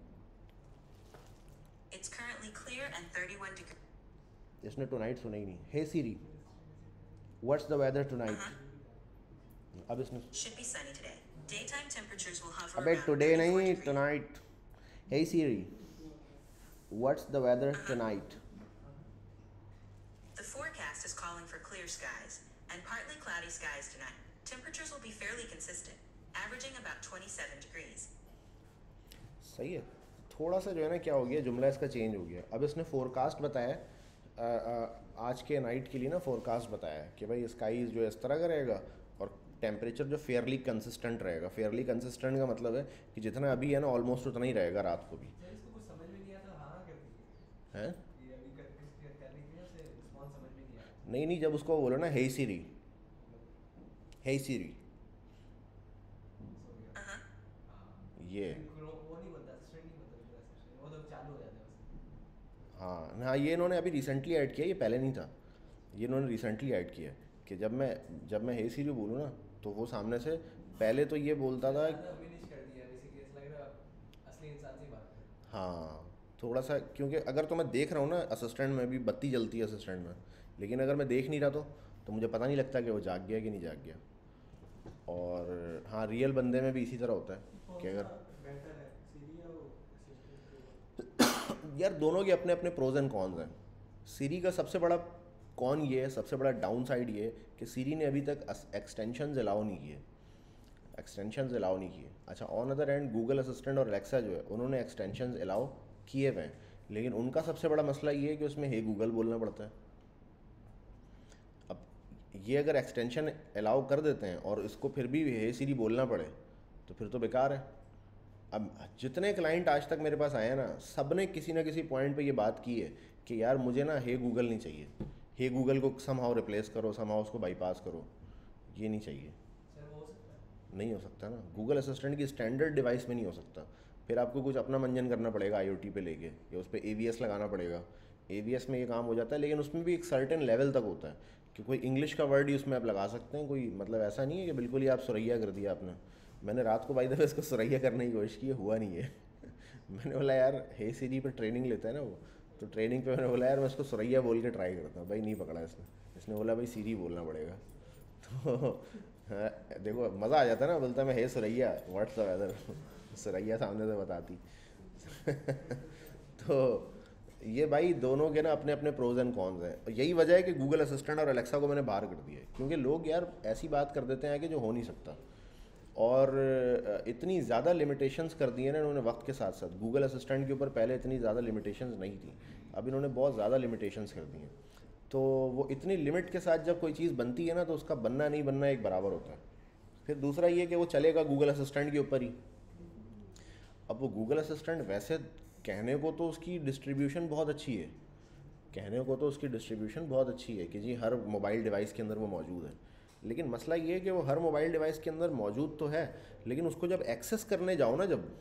It's currently clear and thirty-one degrees. इसने टुनाइट सुना ही नहीं। Hey Siri, what's the weather tonight. अब इसने Should be sunny today. Daytime temperatures will hover अबे around टुडे thirty-four नहीं, degrees. Tonight. Hey Siri, what's the weather tonight. The forecast is calling for clear skies and partly cloudy skies tonight. Temperatures will be fairly consistent, averaging about twenty-seven degrees. सही है। थोड़ा सा जो है ना क्या हो गया, जुमला इसका चेंज हो गया। अब इसने फोरकास्ट बताया आ, आ, आज के नाइट के लिए ना फोरकास्ट बताया कि भाई स्काई जो है इस तरह का रहेगा और टेम्परेचर जो फेयरली कंसिस्टेंट रहेगा। फेयरली कंसिस्टेंट का मतलब है कि जितना अभी है ना ऑलमोस्ट उतना ही रहेगा रात को भी। सर इसको कुछ समझ में नहीं आता, हाँ कर दी हैं? ये अभी कर कर- करने के लिए उसे रिस्पॉन्स समझ में नहीं आया। नहीं नहीं, जब उसको बोलो ना हे सिरी, हे सिरी, Uh-huh. ये वो वो नहीं बनता, असिस्टेंट नहीं बनता, बिल्कुल असिस्टेंट वो तो चालू हो जाता है बस। हाँ हाँ, ये इन्होंने अभी रिसेंटली ऐड किया, ये पहले नहीं था। ये इन्होंने रिसेंटली ऐड किया कि जब मैं जब मैं हे सिरी बोलूँ ना तो वो सामने से पहले तो ये बोलता था। फिनिश कर दिया बेसिकली, ऐसा लग रहा है असली इंसान से बात कर। हाँ, थोड़ा सा, क्योंकि अगर तो मैं देख रहा हूँ ना असिस्टेंट में भी बत्ती जलती है असिस्टेंट में, लेकिन अगर मैं देख नहीं रहा तो तो मुझे पता नहीं लगता कि वो जाग गया कि नहीं जाग गया। और हाँ, रियल बंदे में भी इसी तरह होता है कि अगर बेटर है सीरी या वो असिस्टेंट। यार दोनों के अपने अपने प्रोज एंड कॉन्स हैं। सीरी का सबसे बड़ा कॉन ये है, सबसे बड़ा डाउन साइड ये है कि सीरी ने अभी तक एक्सटेंशन अलाउ नहीं किए, एक्सटेंशन अलाउ नहीं किए। अच्छा, on other end Google assistant और एलेक्सा जो है उन्होंने एक्सटेंशन अलाउ किए हुए हैं, लेकिन उनका सबसे बड़ा मसला ये है कि उसमें हे गूगल बोलना पड़ता है। अब ये अगर एक्सटेंशन अलाउ कर देते हैं और इसको फिर भी हे सीरी बोलना पड़े तो फिर तो बेकार है। अब जितने क्लाइंट आज तक मेरे पास आए हैं ना, सब ने किसी ना किसी पॉइंट पे ये बात की है कि यार मुझे ना हे गूगल नहीं चाहिए, हे गूगल को समहाउ रिप्लेस करो, समहाउ उसको बाईपास करो, ये नहीं चाहिए। सर वो हो सकता है। नहीं हो सकता ना, गूगल असिस्टेंट की स्टैंडर्ड डिवाइस में नहीं हो सकता। फिर आपको कुछ अपना मंजन करना पड़ेगा आईओटी पे लेके, या उस पर एवीएस लगाना पड़ेगा। एवीएस में ये काम हो जाता है, लेकिन उसमें भी एक सर्टेन लेवल तक होता है कि कोई इंग्लिश का वर्ड ही उसमें आप लगा सकते हैं, कोई मतलब ऐसा नहीं है कि बिल्कुल ही आप सुरैया कर दिया आपने। मैंने रात को बाई दफ़े इसको सुरैया करने की कोशिश की, हुआ नहीं है। मैंने बोला यार हे सीरी पर ट्रेनिंग लेता है ना वो, तो ट्रेनिंग पे मैंने बोला यार मैं इसको सुरैया बोल के ट्राई करता हूँ, भाई नहीं पकड़ा इसने। इसने बोला भाई सीरी बोलना पड़ेगा। तो हाँ, देखो मज़ा आ जाता है ना, बोलता मैं hey Suraiya what's the weather, Suraiya सामने से बताती। तो ये भाई दोनों के ना अपने अपने प्रोज एंड कॉन्स हैं, और यही वजह है कि गूगल असिस्टेंट और अलेक्सा को मैंने बाहर कर दिया है, क्योंकि लोग यार ऐसी बात कर देते हैं कि जो हो नहीं सकता। और इतनी ज़्यादा लिमिटेशंस कर दी हैं ना इन्होंने वक्त के साथ साथ। गूगल असिस्टेंट के ऊपर पहले इतनी ज़्यादा लिमिटेशंस नहीं थी, अब इन्होंने बहुत ज़्यादा लिमिटेशंस कर दी हैं। तो वो इतनी लिमिट के साथ जब कोई चीज़ बनती है ना तो उसका बनना नहीं बनना एक बराबर होता है। फिर दूसरा ये कि वो चलेगा गूगल असिस्टेंट के ऊपर ही। अब वो गूगल असिस्टेंट वैसे कहने को तो उसकी डिस्ट्रीब्यूशन बहुत अच्छी है, कहने को तो उसकी डिस्ट्रीब्यूशन बहुत अच्छी है कि जी हर मोबाइल डिवाइस के अंदर वो मौजूद है, लेकिन मसला ये है कि वो हर मोबाइल डिवाइस के अंदर मौजूद तो है, लेकिन उसको जब एक्सेस करने जाओ ना, जब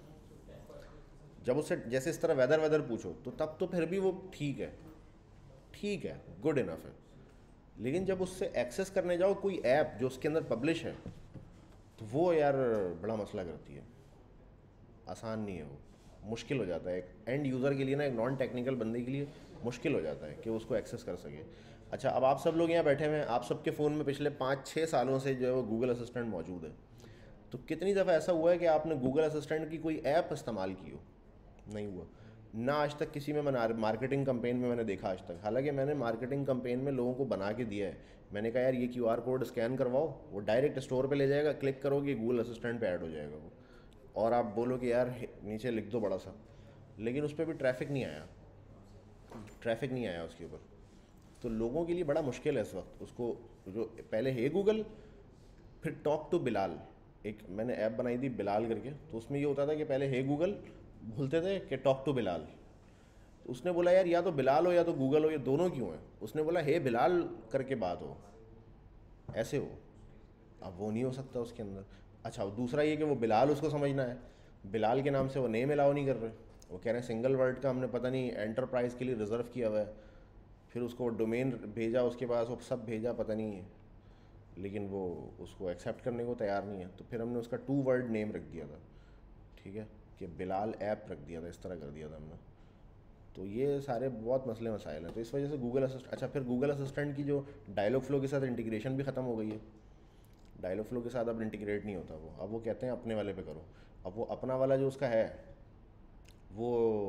जब उससे जैसे इस तरह वेदर वेदर पूछो, तो तब तो फिर भी वो ठीक है, ठीक है, गुड इनफ है। लेकिन जब उससे एक्सेस करने जाओ कोई ऐप जो उसके अंदर पब्लिश है, तो वो यार बड़ा मसला करती है, आसान नहीं है वो, मुश्किल हो जाता है एक एंड यूज़र के लिए ना, एक नॉन टेक्निकल बंदे के लिए मुश्किल हो जाता है कि उसको एक्सेस कर सके। अच्छा, अब आप सब लोग यहाँ बैठे हुए हैं, आप सबके फ़ोन में पिछले पाँच छः सालों से जो है वो गूगल असिस्टेंट मौजूद है, तो कितनी दफ़ा ऐसा हुआ है कि आपने गूगल असिस्टेंट की कोई ऐप इस्तेमाल की हो? नहीं हुआ ना आज तक किसी में। मैं मार्केटिंग कंपेन में मैंने देखा आज तक, हालांकि मैंने मार्केटिंग कंपेन में लोगों को बना के दिया है, मैंने कहा यार ये क्यू आर कोड स्कैन करवाओ, वो डायरेक्ट स्टोर पे ले जाएगा, क्लिक करोगे गूगल असिस्टेंट पे ऐड हो जाएगा वो, और आप बोलो कि यार नीचे लिख दो बड़ा सा, लेकिन उस पर भी ट्रैफिक नहीं आया, ट्रैफिक नहीं आया उसके ऊपर। तो लोगों के लिए बड़ा मुश्किल है इस वक्त उसको, जो पहले है गूगल, फिर टॉक टू बिलाल, एक मैंने ऐप बनाई थी बिलाल करके, तो उसमें ये होता था कि पहले है गूगल बोलते थे कि टॉक टू बिलाल, तो उसने बोला यार या तो बिलाल हो या तो गूगल हो, ये दोनों क्यों हैं? उसने बोला हे बिलाल करके बात हो, ऐसे हो। अब वो नहीं हो सकता उसके अंदर। अच्छा, दूसरा ये कि वो बिलाल उसको समझना है, बिलाल के नाम से वो नेम अलाउ नहीं कर रहे, वो कह रहे हैं सिंगल वर्ड का हमने पता नहीं एंटरप्राइज़ के लिए रिज़र्व किया हुआ है, फिर उसको डोमेन भेजा, उसके पास वो सब भेजा पता नहीं है, लेकिन वो उसको एक्सेप्ट करने को तैयार नहीं है, तो फिर हमने उसका टू वर्ड नेम रख दिया था, ठीक है, कि बिलाल ऐप रख दिया था, इस तरह कर दिया था हमने। तो ये सारे बहुत मसले मसाइल हैं, तो इस वजह से गूगल असिस्टेंट, अच्छा फिर गूगल असिस्टेंट की जो डायलॉग फ्लो के साथ इंटीग्रेशन भी ख़त्म हो गई है, डायलॉग फ्लो के साथ अब इंटीग्रेट नहीं होता वो, अब वो कहते हैं अपने वाले पे करो। अब वो अपना वाला जो उसका है वो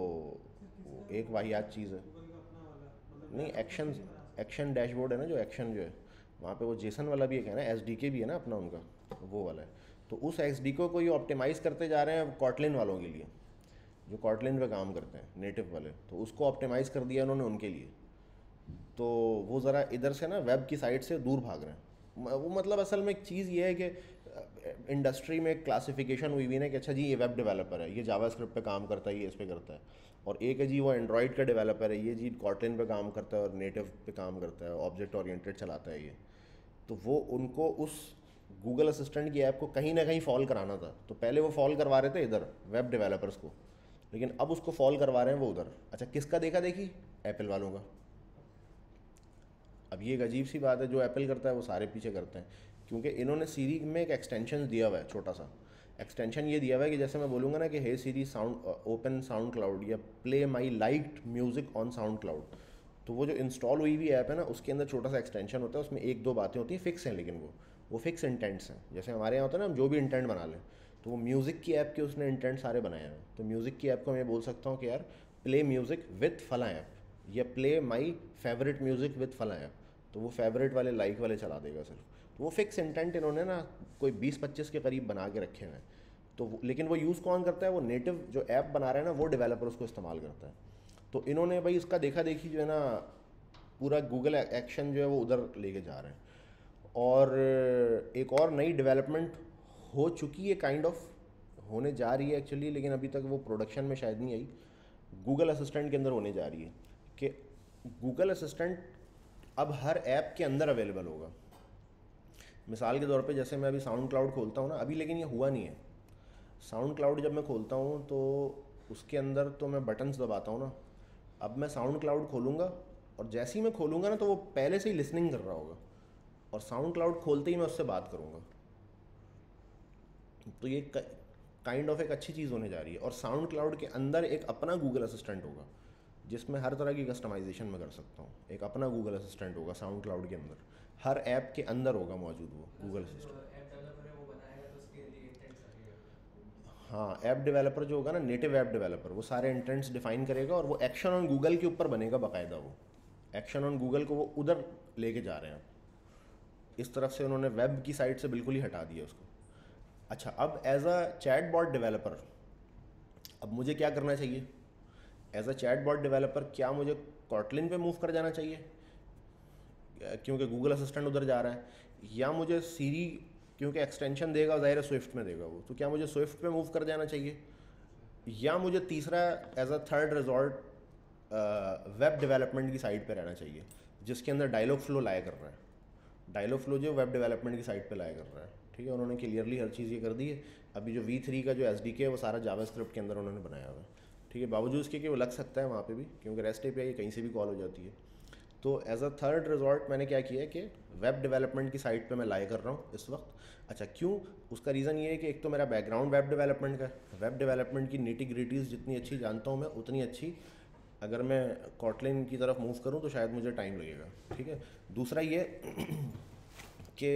एक वाहियात चीज़ है। गूगल का अपना वाला मतलब नहीं, ऐप तो एक्शन खुद ही बना सकते एक्शन डैशबोर्ड है ना, जो एक्शन जो है वहाँ पे वो जेसन वाला भी एक है ना, एस डी के भी है ना अपना उनका, वो वाला है। तो उस एस डी को ये ऑप्टिमाइज़ करते जा रहे हैं कॉटलिन वालों के लिए, जो कॉटलिन पे काम करते हैं नेटिव वाले, तो उसको ऑप्टिमाइज़ कर दिया उन्होंने उनके लिए, तो वो ज़रा इधर से ना वेब की साइड से दूर भाग रहे हैं। म- वो मतलब असल में एक चीज़ ये है कि इंडस्ट्री में क्लासिफिकेशन हुई हुई है कि अच्छा जी ये वेब डेवलपर है, ये जावास्क्रिप्ट पे काम करता है, ये इस पे करता है, और एक है जी वो एंड्रॉयड का डेवलपर है, ये जी कॉटलिन पे काम करता है और नेटिव पे काम करता है, ऑब्जेक्ट ओरिएंटेड चलाता है ये। तो वो उनको उस गूगल असिस्टेंट की ऐप को कहीं ना कहीं फॉल कराना था, तो पहले वो फॉल करवा रहे थे इधर वेब डेवलपर्स को, लेकिन अब उसको फॉल करवा रहे हैं वो उधर। अच्छा, किसका देखा देखी? एप्पल वालों का। अब ये एक अजीब सी बात है, जो एप्पल करता है वो सारे पीछे करते हैं, क्योंकि इन्होंने सीरी में एक एक्सटेंशन दिया हुआ है, छोटा सा एक्सटेंशन ये दिया हुआ है कि जैसे मैं बोलूँगा ना कि hey Siri sound open SoundCloud या play my liked music on SoundCloud, तो वो जो इंस्टॉल हुई हुई ऐप है ना उसके अंदर छोटा सा एक्सटेंशन होता है, उसमें एक दो बातें होती हैं फिक्स हैं, लेकिन वो वो फिक्स इंटेंट्स हैं। जैसे हमारे यहाँ होता है ना, हम जो भी इंटेंट बना लें, तो वो म्यूज़िक की ऐप के उसने इंटेंट सारे बनाए हैं। तो म्यूज़िक की ऐप को मैं बोल सकता हूँ कि यार प्ले म्यूज़िक विथ फला ऐप, या play my favourite music with फला ऐप, तो वो फेवरेट वाले लाइक वाले चला देगा सिर्फ। तो वो फिक्स इंटेंट इन्होंने ना कोई बीस पच्चीस के करीब बना के रखे हुए हैं। तो वो- लेकिन वो यूज़ कौन करता है? वो नेटिव जो ऐप बना रहे हैं ना, वो डेवलपर उसको इस्तेमाल करता है। तो इन्होंने भाई इसका देखा देखी जो है ना, पूरा गूगल एक्शन जो है वो उधर लेके जा रहे हैं। और एक और नई डेवलपमेंट हो चुकी है, काइंड ऑफ होने जा रही है एक्चुअली, लेकिन अभी तक वो प्रोडक्शन में शायद नहीं आई, गूगल असिस्टेंट के अंदर होने जा रही है कि गूगल असिस्टेंट अब हर ऐप के अंदर अवेलेबल होगा। मिसाल के तौर पे जैसे मैं अभी साउंड क्लाउड खोलता हूँ ना अभी, लेकिन ये हुआ नहीं है। साउंड क्लाउड जब मैं खोलता हूँ तो उसके अंदर तो मैं बटन्स दबाता हूँ ना, अब मैं साउंड क्लाउड खोलूँगा और जैसे ही मैं खोलूँगा ना तो वो पहले से ही लिसनिंग कर रहा होगा, और साउंड क्लाउड खोलते ही मैं उससे बात करूँगा। तो ये काइंड ऑफ एक अच्छी चीज़ होने जा रही है। और साउंड क्लाउड के अंदर एक अपना गूगल असिस्टेंट होगा जिसमें हर तरह की कस्टमाइजेशन मैं कर सकता हूँ। एक अपना गूगल असिस्टेंट होगा साउंड क्लाउड के अंदर, हर ऐप के अंदर होगा मौजूद वो गूगल असिस्टेंट। ऐप डेवलपर है वो बनाएगा तो उसके लिए इंटेंट्स लगेगा। हाँ, ऐप डेवलपर जो होगा ना, नेटिव ऐप डेवलपर, वो सारे इंटेंट्स डिफाइन करेगा और वो एक्शन ऑन गूगल के ऊपर बनेगा बाकायदा। वो एक्शन ऑन गूगल को वो उधर लेके जा रहे हैं। इस तरफ से उन्होंने वेब की साइड से बिल्कुल ही हटा दिया उसको। अच्छा, अब as a chat bot developer अब मुझे क्या करना चाहिए? As a chat bot developer क्या मुझे कॉटलिन पे मूव कर जाना चाहिए क्योंकि गूगल असिस्टेंट उधर जा रहा है, या मुझे सीरी क्योंकि एक्सटेंशन देगा ज़ाहिर है स्विफ्ट में देगा वो, तो क्या मुझे स्विफ्ट पे मूव कर जाना चाहिए, या मुझे तीसरा as a third resort web development की साइड पे रहना चाहिए जिसके अंदर डायलॉग फ्लो लाया कर रहा है। डायलॉग फ्लो जो वेब डेवलपमेंट की साइड पे लाया कर रहा है, ठीक है। उन्होंने क्लियरली हर चीज़ ये कर दी है। अभी जो वी थ्री का जो एस डी के है वो सारा जावास्क्रिप्ट के अंदर उन्होंने बनाया हुआ है, ठीक है। बावजूद इसके कि वो लग सकता है वहाँ पे भी, क्योंकि रेस्ट एपीआई कहीं से भी कॉल हो जाती है। तो एज अ थर्ड रिजॉर्ट मैंने क्या किया है कि वेब डेवलपमेंट की साइड पे मैं लाए कर रहा हूँ इस वक्त। अच्छा, क्यों? उसका रीज़न ये है कि एक तो मेरा बैकग्राउंड वेब डेवलपमेंट का है। वेब डेवलपमेंट की नीटी ग्रिटीज़ जितनी अच्छी जानता हूँ मैं, उतनी अच्छी अगर मैं कॉटलिन की तरफ मूव करूँ तो शायद मुझे टाइम लगेगा, ठीक है। दूसरा ये कि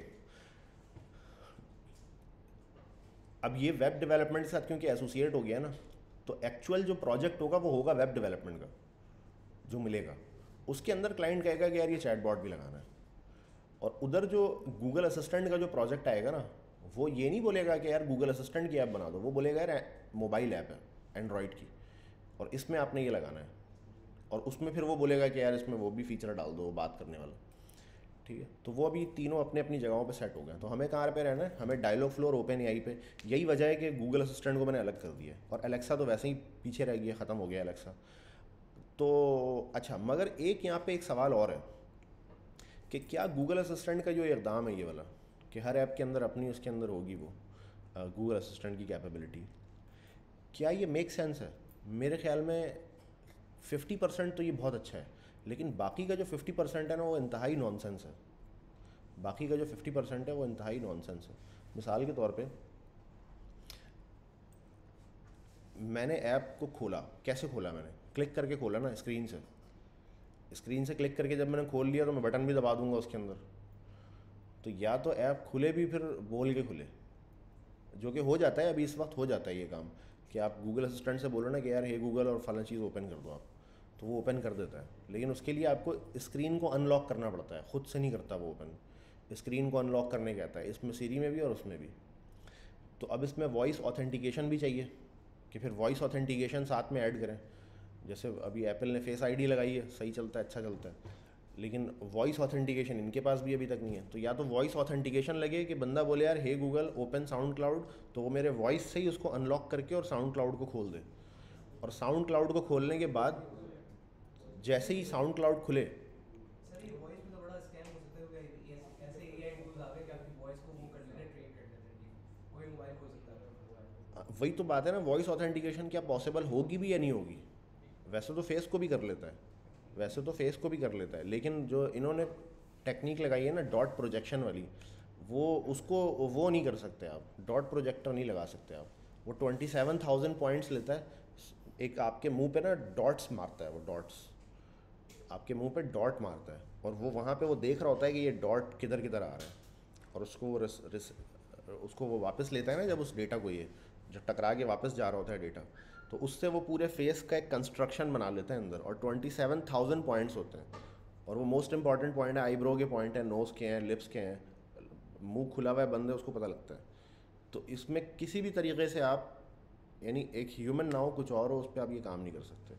अब ये वेब डेवलपमेंट के साथ क्योंकि एसोसिएट हो गया ना, तो एक्चुअल जो प्रोजेक्ट होगा वो होगा वेब डेवलपमेंट का जो मिलेगा। उसके अंदर क्लाइंट कहेगा कि यार ये चैटबॉट भी लगाना है, और उधर जो गूगल असिस्टेंट का जो प्रोजेक्ट आएगा ना, वो ये नहीं बोलेगा कि यार गूगल असिस्टेंट की ऐप बना दो, वो बोलेगा यार मोबाइल ऐप है एंड्रॉयड की और इसमें आपने ये लगाना है, और उसमें फिर वो बोलेगा कि यार इसमें वो भी फीचर डाल दो बात करने वाला, ठीक है। तो वो अभी तीनों अपने अपनी जगहों पे सेट हो गए हैं। तो हमें कहाँ पे रहना है? हमें डायलॉग फ्लो और ओपन एआई पे। यही वजह है कि गूगल असिस्टेंट को मैंने अलग कर दिया, और एलेक्सा तो वैसे ही पीछे रह गया, ख़त्म हो गया एलेक्सा। तो अच्छा, मगर एक यहाँ पे एक सवाल और है कि क्या गूगल असिस्टेंट का जो इकदाम है ये वाला कि हर ऐप के अंदर अपनी उसके अंदर होगी वो गूगल असिस्टेंट की कैपेबिलिटी, क्या ये मेक सेंस है? मेरे ख्याल में फिफ्टी परसेंट तो ये बहुत अच्छा है, लेकिन बाकी का जो फिफ्टी परसेंट है ना, वो इंतहाई नॉनसेंस है। बाकी का जो फिफ्टी परसेंट है वो इंतहाई नॉनसेंस है। मिसाल के तौर पे मैंने ऐप को खोला, कैसे खोला? मैंने क्लिक करके खोला ना, स्क्रीन से स्क्रीन से क्लिक करके जब मैंने खोल लिया तो मैं बटन भी दबा दूंगा उसके अंदर, तो या तो ऐप खुले भी फिर बोल के खुले, जो कि हो जाता है अभी इस वक्त हो जाता है ये काम कि आप गूगल असिस्टेंट से बोलो ना कि यार हे गूगल और फला चीज़ ओपन कर दो आप, तो वो ओपन कर देता है। लेकिन उसके लिए आपको स्क्रीन को अनलॉक करना पड़ता है, ख़ुद से नहीं करता वो ओपन। स्क्रीन को अनलॉक करने के आता है, इसमें सीरी में भी और उसमें भी। तो अब इसमें वॉइस ऑथेंटिकेशन भी चाहिए कि फिर वॉइस ऑथेंटिकेशन साथ में ऐड करें। जैसे अभी एप्पल ने फेस आईडी लगाई है, सही चलता है, अच्छा चलता है, लेकिन वॉइस ऑथेंटिकेशन इनके पास भी अभी तक नहीं है। तो या तो वॉइस ऑथेंटिकेशन लगे कि बंदा बोले यार hey Google open SoundCloud, तो वो मेरे वॉइस से ही उसको अनलॉक करके और साउंड क्लाउड को खोल दे, और साउंड क्लाउड को खोलने के बाद जैसे ही साउंड क्लाउड खुले, सर ये वॉइस में तो बड़ा स्कैम हो सकता है कि ये- ऐसे एआई टूल्स आ गए कि आपकी वॉइस को वो कर लेते हैं, ट्रेन कर लेते हैं कि कोई मोबाइल हो सकता है मोबाइल। वही तो बात है ना, वॉइस ऑथेंटिकेशन क्या पॉसिबल होगी भी या नहीं होगी? वैसे तो फेस को भी कर लेता है, वैसे तो फेस को भी कर लेता है, लेकिन जो इन्होंने टेक्निक लगाई है ना डॉट प्रोजेक्शन वाली, वो उसको वो नहीं कर सकते आप, डॉट प्रोजेक्टर नहीं लगा सकते आप। वो ट्वेंटी सेवन थाउजेंड पॉइंट्स लेता है, एक आपके मुंह पे ना डॉट्स मारता है, वो डॉट्स आपके मुंह पे डॉट मारता है, और वो वहाँ पे वो देख रहा होता है कि ये डॉट किधर किधर आ रहा है, और उसको वो रिस, रिस, उसको वो वापस लेता है ना, जब उस डेटा को ये जब टकरा के वापस जा रहा होता है डेटा, तो उससे वो पूरे फेस का एक कंस्ट्रक्शन बना लेते हैं अंदर, और ट्वेंटी सेवन थाउजेंड पॉइंट्स होते हैं। और वो मोस्ट इंपॉर्टेंट पॉइंट है, आईब्रो के पॉइंट है, नोज़ के हैं, लिप्स के हैं, मुंह खुला हुआ है बंदे उसको पता लगता है। तो इसमें किसी भी तरीके से आप, यानी एक ह्यूमन ना हो कुछ और हो, उस पर आप ये काम नहीं कर सकते।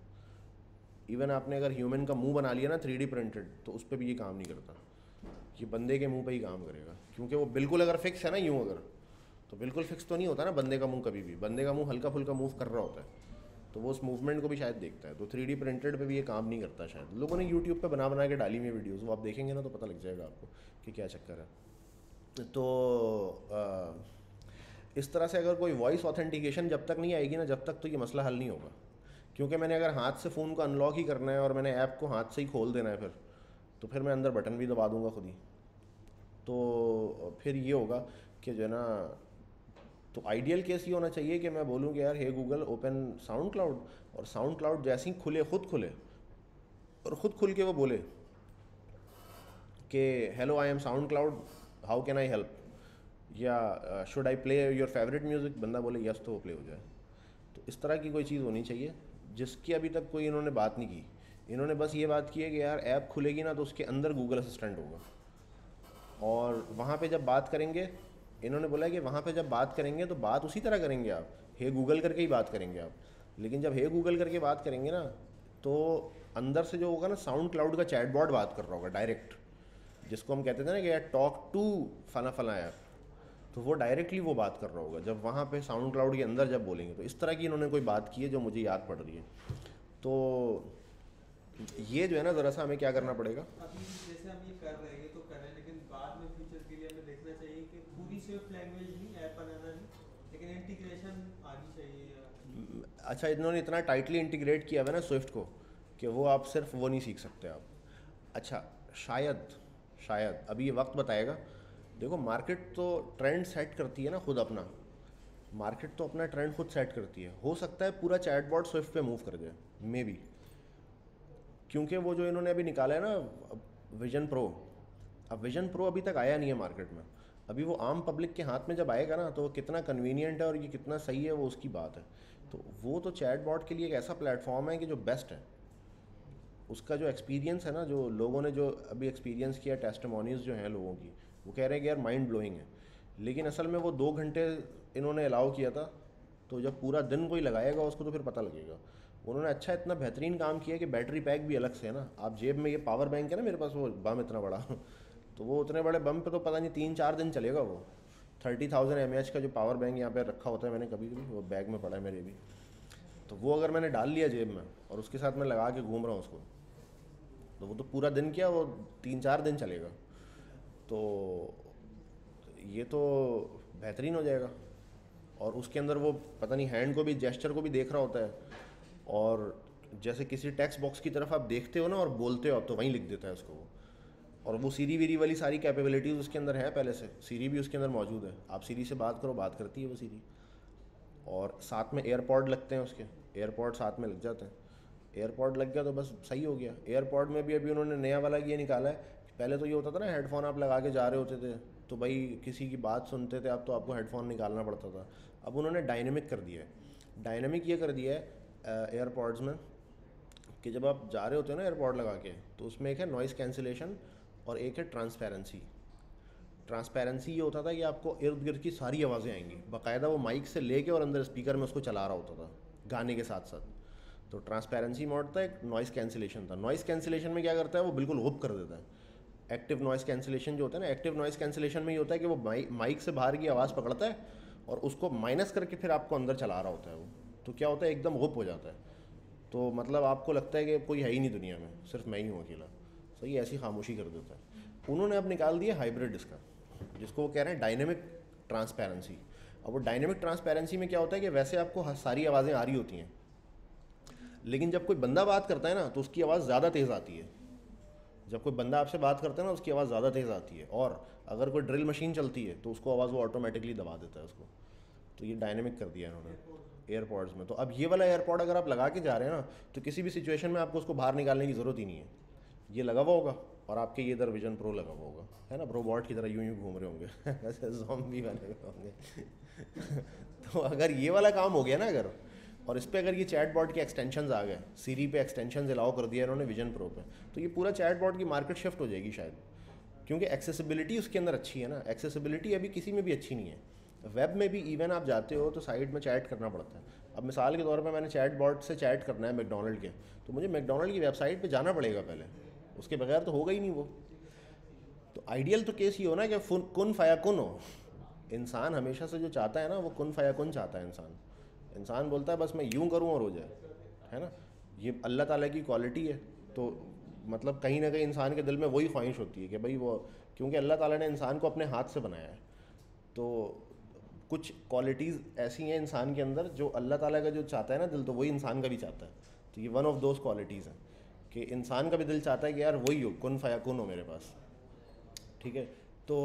इवन आपने अगर ह्यूमन का मुंह बना लिया ना थ्री डी प्रिंटेड, तो उस पर भी ये काम नहीं करता, ये बंदे के मुंह पे ही काम करेगा, क्योंकि वो बिल्कुल अगर फिक्स है ना यूँ, अगर तो बिल्कुल फिक्स तो नहीं होता ना बंदे का मुंह, कभी भी बंदे का मुंह हल्का फुल्का मूव कर रहा होता है, तो वो उस मूवमेंट को भी शायद देखता है। तो थ्री डी प्रिंटेड पे भी ये काम नहीं करता शायद। लोगों ने यूट्यूब पे बना बना के डाली हुई वीडियोज़, वो आप देखेंगे ना तो पता लग जाएगा आपको कि क्या चक्कर है। तो आ, इस तरह से अगर कोई वॉइस ऑथेंटिकेशन जब तक नहीं आएगी ना, जब तक तो ये मसला हल नहीं होगा। क्योंकि मैंने अगर हाथ से फ़ोन को अनलॉक ही करना है और मैंने ऐप को हाथ से ही खोल देना है, फिर तो फिर मैं अंदर बटन भी दबा दूंगा खुद ही, तो फिर ये होगा कि जो है ना, तो आइडियल केस ये होना चाहिए कि मैं बोलूँ कि यार hey Google open SoundCloud, और साउंड क्लाउड जैसे ही खुले, खुद खुले और ख़ुद खुल के वो बोले कि hello I am SoundCloud, how can I help, या should I play your favourite music, बंदा बोले यस तो वो प्ले हो जाए। तो इस तरह की कोई चीज़ होनी चाहिए, जिसकी अभी तक कोई इन्होंने बात नहीं की। इन्होंने बस ये बात की है कि यार ऐप खुलेगी ना तो उसके अंदर गूगल असिस्टेंट होगा, और वहाँ पे जब बात करेंगे, इन्होंने बोला है कि वहाँ पे जब बात करेंगे तो बात उसी तरह करेंगे, आप हे गूगल करके ही बात करेंगे आप। लेकिन जब हे गूगल करके बात करेंगे ना, तो अंदर से जो होगा ना, साउंड क्लाउड का चैटबॉट बात कर रहा होगा डायरेक्ट, जिसको हम कहते थे ना कि यार टॉक टू फला फला ऐप, तो वो डायरेक्टली वो बात कर रहा होगा जब वहाँ पे साउंड क्लाउड के अंदर जब बोलेंगे। तो इस तरह की इन्होंने कोई बात की है जो मुझे याद पड़ रही है। तो ये जो है ना, ज़रा सा हमें क्या करना पड़ेगा, अभी जैसे हम ये कर रहे हैं तो कर रहे हैं, लेकिन चीज़ नहीं, ऐप बनाना नहीं, लेकिन इंटीग्रेशन आनी चाहिए। अच्छा, इन्होंने इतना टाइटली इंटीग्रेट किया हुआ है ना स्विफ्ट को कि वो आप सिर्फ वो नहीं सीख सकते आप। अच्छा, शायद शायद अभी ये वक्त बताएगा। देखो, मार्केट तो ट्रेंड सेट करती है ना खुद अपना। मार्केट तो अपना ट्रेंड खुद सेट करती है। हो सकता है पूरा चैटबॉट स्विफ्ट पे मूव कर जाए, मे बी, क्योंकि वो जो इन्होंने अभी निकाला है ना विजन प्रो, अब विजन प्रो अभी तक आया नहीं है मार्केट में। अभी वो आम पब्लिक के हाथ में जब आएगा ना, तो वो कितना कन्वीनियंट है और ये कितना सही है वो उसकी बात है। तो वो तो चैटबॉट के लिए एक ऐसा प्लेटफॉर्म है कि जो बेस्ट है। उसका जो एक्सपीरियंस है ना, जो लोगों ने जो अभी एक्सपीरियंस किया, टेस्टिमोनीज जो हैं लोगों की, वो कह रहे हैं कि यार माइंड ब्लोइंग है। लेकिन असल में वो दो घंटे इन्होंने अलाउ किया था, तो जब पूरा दिन कोई लगाएगा उसको तो फिर पता लगेगा। उन्होंने अच्छा इतना बेहतरीन काम किया कि बैटरी पैक भी अलग से है ना। आप जेब में, ये पावर बैंक है ना मेरे पास, वो बम इतना बड़ा तो वो उतने बड़े बम पे तो पता नहीं तीन चार दिन चलेगा वो। थर्टी थाउजेंड एम एच का जो पावर बैंक यहाँ पे रखा होता है, मैंने कभी कभी वो बैग में पड़ा है मेरे भी, तो वो अगर मैंने डाल लिया जेब में और उसके साथ मैं लगा के घूम रहा हूँ उसको, तो वो तो पूरा दिन क्या, वो तीन चार दिन चलेगा। तो ये तो बेहतरीन हो जाएगा। और उसके अंदर वो पता नहीं हैंड को भी, जेस्चर को भी देख रहा होता है। और जैसे किसी टेक्स्ट बॉक्स की तरफ आप देखते हो ना और बोलते हो आप, तो वहीं लिख देता है उसको वो। और वो सीरी वीरी वाली सारी कैपेबिलिटीज़ उसके अंदर है पहले से। सीरी भी उसके अंदर मौजूद है। आप सीरी से बात करो, बात करती है वो सीरी। और साथ में एयरपॉड लगते हैं उसके, एयरपॉड साथ में लग जाते हैं। एयरपॉड लग गया तो बस सही हो गया। एयरपॉड में भी अभी उन्होंने नया वाला ये निकाला है। पहले तो ये होता था ना, हेडफोन आप लगा के जा रहे होते थे तो भाई किसी की बात सुनते थे आप, तो आपको हेडफोन निकालना पड़ता था। अब उन्होंने डायनेमिक कर दिया है। डायनेमिक ये कर दिया है एयरपॉड्स में कि जब आप जा रहे होते हो ना एयरपॉड लगा के, तो उसमें एक है नॉइज़ कैंसिलेशन और एक है ट्रांसपेरेंसी। ट्रांसपेरेंसी ये होता था कि आपको इर्द गिर्द की सारी आवाज़ें आएंगी, बाकायदा वो माइक से लेके और अंदर स्पीकर में उसको चला रहा होता था गाने के साथ साथ। तो ट्रांसपेरेंसी मोड था, एक नॉइज़ कैंसिलेशन था। नॉइज़ कैंसिलेशन में क्या करता है, वो बिल्कुल हुप कर देता है। एक्टिव नॉइज़ कैंसिलेशन जो होता है ना, एक्टिव नॉइज़ कैंसिलेशन में ये होता है कि वो माइक से बाहर की आवाज़ पकड़ता है और उसको माइनस करके फिर आपको अंदर चला रहा होता है वो। तो क्या होता है, एकदम हुप हो जाता है। तो मतलब आपको लगता है कि कोई है ही नहीं दुनिया में, सिर्फ मैं ही हूँ अकेला। सही, ऐसी खामोशी कर देता है। उन्होंने अब निकाल दिया हाइब्रिड इसका, जिसको वो कह रहे हैं डायनेमिक ट्रांसपेरेंसी। अब वो डायनेमिक ट्रांसपेरेंसी में क्या होता है कि वैसे आपको सारी आवाज़ें आ रही होती हैं, लेकिन जब कोई बंदा बात करता है ना तो उसकी आवाज़ ज़्यादा तेज़ आती है। जब कोई बंदा आपसे बात करता है ना, उसकी आवाज़ ज़्यादा तेज़ आती है। और अगर कोई ड्रिल मशीन चलती है तो उसको आवाज़ वो ऑटोमेटिकली दबा देता है उसको। तो ये डायनेमिक कर दिया इन्होंने एयरपॉड्स में। तो अब ये वाला एयरपॉड अगर आप लगा के जा रहे हैं ना, तो किसी भी सिचुएशन में आपको उसको बाहर निकालने की ज़रूरत ही नहीं है। ये लगा हुआ होगा और आपके ये इधर विजन प्रो लगा हुआ होगा, है ना, रोबोट की तरह यूं यूं घूम रहे होंगे ऐसे ज़ॉम्बी बने हुए होंगे तो अगर ये वाला काम हो गया ना अगर, और इस पर अगर ये चैट बॉट के एक्सटेंशंस आ गए, सीरी पे एक्सटेंशंस अलाउ कर दिया इन्होंने विजन प्रो पे, तो ये पूरा चैट बॉट की मार्केट शिफ्ट हो जाएगी शायद। क्योंकि एक्सेसिबिलिटी उसके अंदर अच्छी है ना। एक्सेसिबिलिटी अभी किसी में भी अच्छी नहीं है। वेब में भी इवन आप जाते हो तो साइड में चैट करना पड़ता है। अब मिसाल के तौर पे मैंने चैट बॉट से चैट करना है मैकडोनल्ड के, तो मुझे मैकडोनल्ड की वेबसाइट पे जाना पड़ेगा पहले, उसके बगैर तो होगा ही नहीं वो। तो आइडियल तो केस ये हो ना कि कुन फाया कुन हो। इंसान हमेशा से जो चाहता है ना, वो कुन फाया कुन चाहता है इंसान। इंसान बोलता है बस मैं यूं करूं और हो जाए, है ना। ये अल्लाह ताला की क्वालिटी है। तो मतलब कहीं ना कहीं इंसान के दिल में वही ख्वाहिश होती है कि भाई वो, क्योंकि अल्लाह ताला ने इंसान को अपने हाथ से बनाया है, तो कुछ क्वालिटीज़ ऐसी हैं इंसान के अंदर जो अल्लाह ताला का जो चाहता है ना दिल, तो वही इंसान का भी चाहता है। तो ये वन ऑफ दोज क्वालिटीज़ हैं कि इंसान का भी दिल चाहता है कि यार वही हो, कुन फाया कुन हो मेरे पास, ठीक है। तो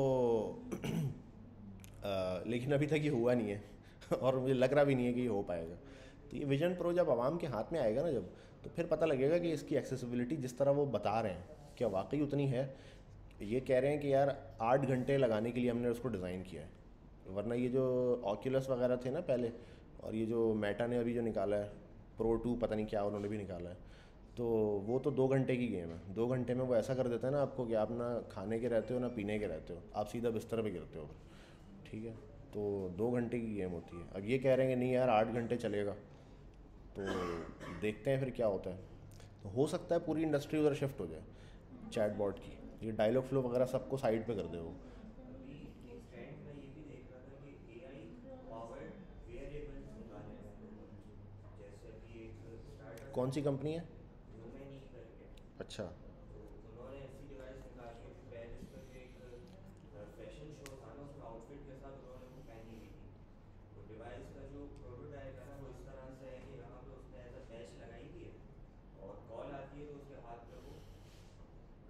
आ, लेकिन अभी तक ये हुआ नहीं है और मुझे लग रहा भी नहीं है कि ये हो पाएगा। तो ये विजन प्रो जब आवाम के हाथ में आएगा ना जब, तो फिर पता लगेगा कि इसकी एक्सेसिबिलिटी जिस तरह वो बता रहे हैं क्या वाकई उतनी है। ये कह रहे हैं कि यार आठ घंटे लगाने के लिए हमने उसको डिज़ाइन किया है, वरना ये जो ऑक्यूलस वगैरह थे ना पहले, और ये जो मेटा ने अभी जो निकाला है प्रो टू, पता नहीं क्या उन्होंने भी निकाला है, तो वो तो दो घंटे की गेम है। दो घंटे में वो ऐसा कर देता है ना आपको कि आप ना खाने के रहते हो ना पीने के रहते हो, आप सीधा बिस्तर पे गिरते हो, ठीक है। तो दो घंटे की गेम होती है। अब ये कह रहे हैं कि नहीं यार आठ घंटे चलेगा, तो देखते हैं फिर क्या होता है। तो हो सकता है पूरी इंडस्ट्री उधर शिफ्ट हो जाए चैट बॉट की, ये डायलॉग फ्लो वगैरह सबको साइड पे कर दे वो। अभी एक ट्रेंड में ये भी देख रहा था कि एआई पावर्ड वेयरेबल्स निकाले हैं लोगों ने। जैसे अभी एक स्टार्टअप कौन सी कंपनी है? ह्यूमन ई करके, अच्छा। तो उन्होंने ऐसी डिवाइस निकाली है। अभी पेरिस में जो एक फैशन शो था ना, उसमें आउटफिट के साथ उन्होंने वो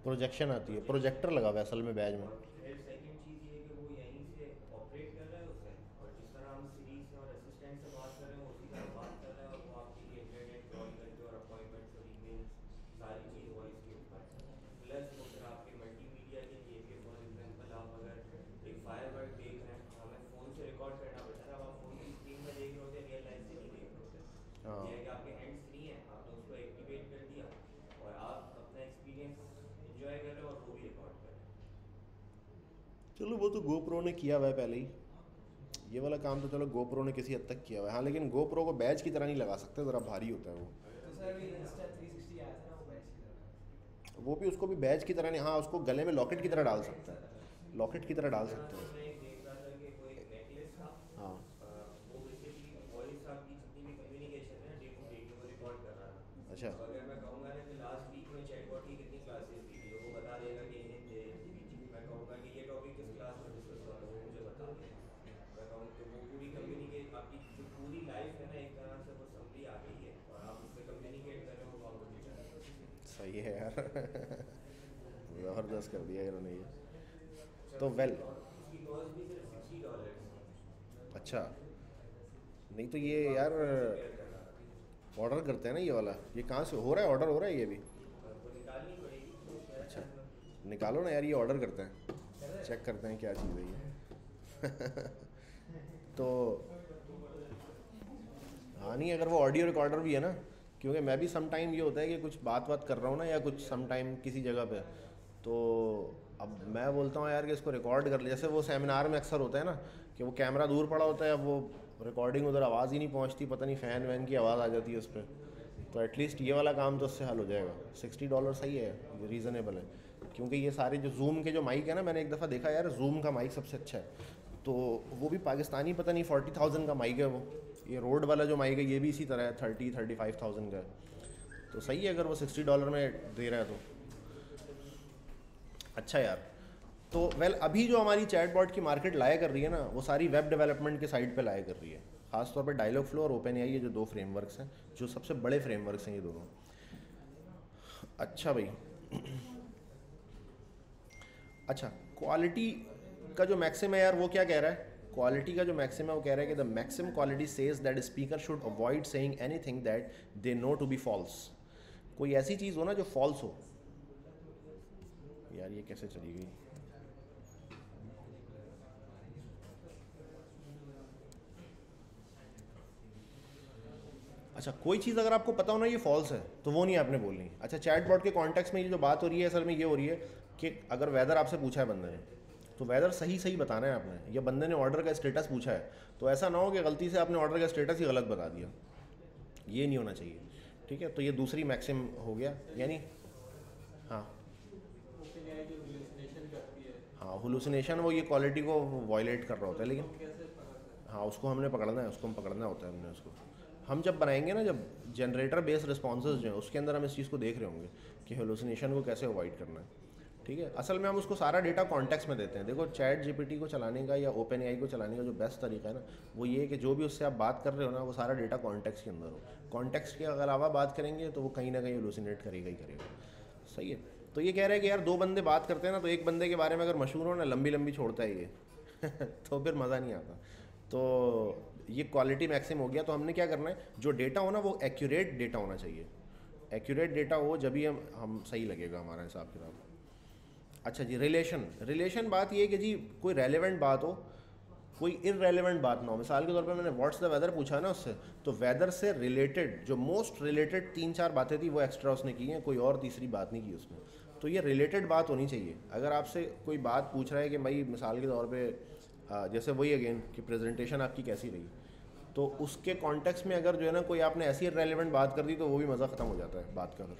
प्रोजेक्शन आती है, प्रोजेक्टर लगा हुआ है असल में बैज में। और फिर सेकंड चीज़ ये है कि वो यहीं से ऑपरेट कर रहा है उसे, और जिस तरह हम सीरी से और असिस्टेंट से बात कर रहे हैं उसी तरह बात कर रहा है, और वो आपके लिए इंटरनेट कॉल करके और अपॉइंटमेंट्स और ईमेल सारी चीज़ वॉइस के ऊपर। प्लस वो फिर आपके मल्टीमीडिया के लिए भी, फॉर एग्जांपल आप अगर एक फायरवर्क देख रहे हैं, हमें फ़ोन से रिकॉर्ड करना पड़ता है, अब आप फ़ोन की स्क्रीन में देख रहे होते हैं, रियल लाइफ से नहीं देख रहे होते। हाँ ये है कि आपके हैंड्स फ्री हैं, आपने उसको एक्टिवेट कर दिया और आप अपना एक्सपीरियंस इंजॉय कर रहे हो और वो भी रिकॉर्ड कर रहे हैं। चलो वो तो गोप्रो ने किया हुआ है पहले ही, ये वाला काम तो चलो गोप्रो ने किसी हद तक किया हुआ है। हाँ लेकिन गोप्रो को बैज की तरह नहीं लगा सकते, ज़रा भारी होता है वो। तो सर भी इंस्टा थ्री सिक्सटी आया था ना, वो बैच की तरह। वो भी उसको भी बैज की तरह नहीं, हाँ उसको गले में लॉकेट की तरह डाल सकते हैं, लॉकेट की तरह डाल सकते हैं। मैं एक देख रहा था कि वो एक नेकलेस था, हाँ अ, वो बेसिकली वॉइस आपकी जितनी भी कम्युनिकेशन है डे टू डे की वो रिकॉर्ड कर रहा था। अच्छा अब अगर मैं कहूँगा ना कि लास्ट वीक में चैटबॉट की कितनी क्लासेस थी, तो वो बता देगा कि हिंदी मैं कहूँगा कि ये टॉपिक किस क्लास में डिस्कस हुआ था, वो मुझे बता देगा। मैं कहूँ तो वो पूरी कम्युनिकेट आपकी जो पूरी लाइफ है ना एक तरह से वो समरी आ गई है, और आप उससे कम्युनिकेट कर रहे हो कॉम्पिटिटर। सही है यार ज़बरदस्त कर दिया इन्होंने ये तो। वेल इसकी कॉस्ट भी सिर्फ सिक्सटी डॉलर। अच्छा, नहीं तो ये यार ऑर्डर करते हैं ना ये वाला, ये कहाँ से हो रहा है, ऑर्डर हो रहा है ये भी? वो निकालनी पड़ेगी। अच्छा निकालो ना यार, ये ऑर्डर करते हैं, चेक करते हैं क्या चीज़ है ये तो हाँ नहीं अगर वो ऑडियो रिकॉर्डर भी है ना, क्योंकि मैं भी सम टाइम ये होता है कि कुछ बात बात कर रहा हूँ ना या कुछ सम टाइम किसी जगह पे, तो अब मैं बोलता हूँ यार कि इसको रिकॉर्ड कर ले। जैसे वो सेमिनार में अक्सर होता है ना कि वो कैमरा दूर पड़ा होता है, अब वो रिकॉर्डिंग उधर आवाज़ ही नहीं पहुँचती, पता नहीं फ़ैन वैन की आवाज़ आ जाती है उस पर, तो एटलीस्ट ये वाला काम तो उससे हल हो जाएगा। सिक्सटी डॉलर सही है, ये रीज़नेबल है, क्योंकि ये सारे जो जूम के जो माइक है ना, मैंने एक दफ़ा देखा यार जूम का माइक सबसे अच्छा है, तो वो भी पाकिस्तानी पता नहीं फोर्टी थाउजेंड का माइक है वो। ये रोड वाला जो माइक है ये भी इसी तरह है, थर्टी थर्टी फाइव थाउजेंड का है, तो सही है अगर वो सिक्सटी डॉलर में दे रहा है तो अच्छा यार। तो वेल अभी जो हमारी चैटबॉट की मार्केट लाया कर रही है ना, वो सारी वेब डेवलपमेंट के साइड पे लाया कर रही है, खासतौर पे डायलॉग फ्लो और ओपन एआई, ये जो दो फ्रेमवर्क्स हैं जो सबसे बड़े फ्रेमवर्क्स हैं ये दोनों। अच्छा भाई अच्छा क्वालिटी का जो मैक्सिम है यार वो क्या कह रहा है, क्वालिटी का जो मैक्सिम है वो कह रहा है कि the maxim quality says that speaker should avoid saying anything that they know to be false. कोई ऐसी चीज़ हो ना जो फॉल्स हो। यार ये कैसे चली गई, अच्छा कोई चीज़ अगर आपको पता हो ना ये फॉल्स है तो वो नहीं आपने बोलनी। अच्छा चैटबॉट के कॉन्टेक्स्ट में ये जो बात हो रही है असल में ये हो रही है कि अगर वेदर आपसे पूछा है बंदे ने तो वेदर सही सही बताना है आपने, या बंदे ने ऑर्डर का स्टेटस पूछा है तो ऐसा ना हो कि गलती से आपने ऑर्डर का स्टेटस ही गलत बता दिया, ये नहीं होना चाहिए। ठीक है, तो ये दूसरी मैक्सिम हो गया, यानी हाँ OpenAI जो hallucination करती है, हाँ हुलूसिनेशन वो ये क्वालिटी को वायलेट कर रहा होता है, लेकिन हम कैसे पकड़ सकते हाँ उसको हमने पकड़ना है, उसको हम पकड़ना होता है हमने उसको। हम जब बनाएंगे ना, जब जनरेटर बेस्ड रिस्पॉन्सेज जो है उसके अंदर हम इस चीज़ को देख रहे होंगे कि हेलुसिनेशन को कैसे अवॉइड करना है। ठीक है, असल में हम उसको सारा डेटा कॉन्टेक्स्ट में देते हैं। देखो चैट जीपीटी को चलाने का या ओपन एआई को चलाने का जो बेस्ट तरीका है ना वो ये है कि जो भी उससे आप बात कर रहे हो ना वो सारा डेटा कॉन्टेक्स्ट के अंदर हो। कॉन्टेक्स्ट के अलावा बात करेंगे तो वो कहीं ना कहीं हेलुसिनेट करेगा ही करेगा। सही है, तो ये कह रहे हैं कि यार दो बंदे बात करते हैं ना तो एक बंदे के बारे में अगर मशहूर हो ना लंबी लंबी छोड़ता है ये तो फिर मज़ा नहीं आता। तो ये क्वालिटी मैक्सिम हो गया। तो हमने क्या करना है, जो डेटा हो ना वो एक्यूरेट डेटा होना चाहिए। एक्यूरेट डेटा हो जब ही हम हम सही लगेगा हमारा हिसाब किताब। अच्छा जी, रिलेशन रिलेशन बात ये है कि जी कोई रेलेवेंट बात हो, कोई इररेलेवेंट बात ना हो। मिसाल के तौर पे मैंने व्हाट्स द वेदर पूछा ना उससे, तो वेदर से रिलेटेड जो मोस्ट रिलेटेड तीन चार बातें थी वो एक्स्ट्रा उसने की हैं, कोई और तीसरी बात नहीं की उसने। तो ये रिलेटेड बात होनी चाहिए। अगर आपसे कोई बात पूछ रहा है कि भाई मिसाल के तौर पे जैसे वही अगेन कि प्रेजेंटेशन आपकी कैसी रही, तो उसके कॉन्टेक्स्ट में अगर जो है ना कोई आपने ऐसी रेलेवेंट बात कर दी तो वो भी मज़ा ख़त्म हो जाता है बात का।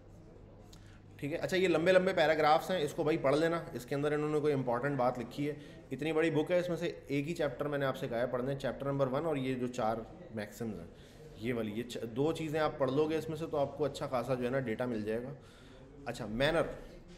ठीक है, अच्छा ये लंबे लंबे पैराग्राफ्स हैं, इसको भाई पढ़ लेना। इसके अंदर इन्होंने कोई इंपॉर्टेंट बात लिखी है। इतनी बड़ी बुक है, इसमें से एक ही चैप्टर मैंने आपसे कहा है पढ़ने, चैप्टर नंबर वन, और ये जो चार मैक्सिम्स हैं ये वाली, ये दो चीज़ें आप पढ़ लोगे इसमें से तो आपको अच्छा खासा जो है ना डेटा मिल जाएगा। अच्छा मैनर,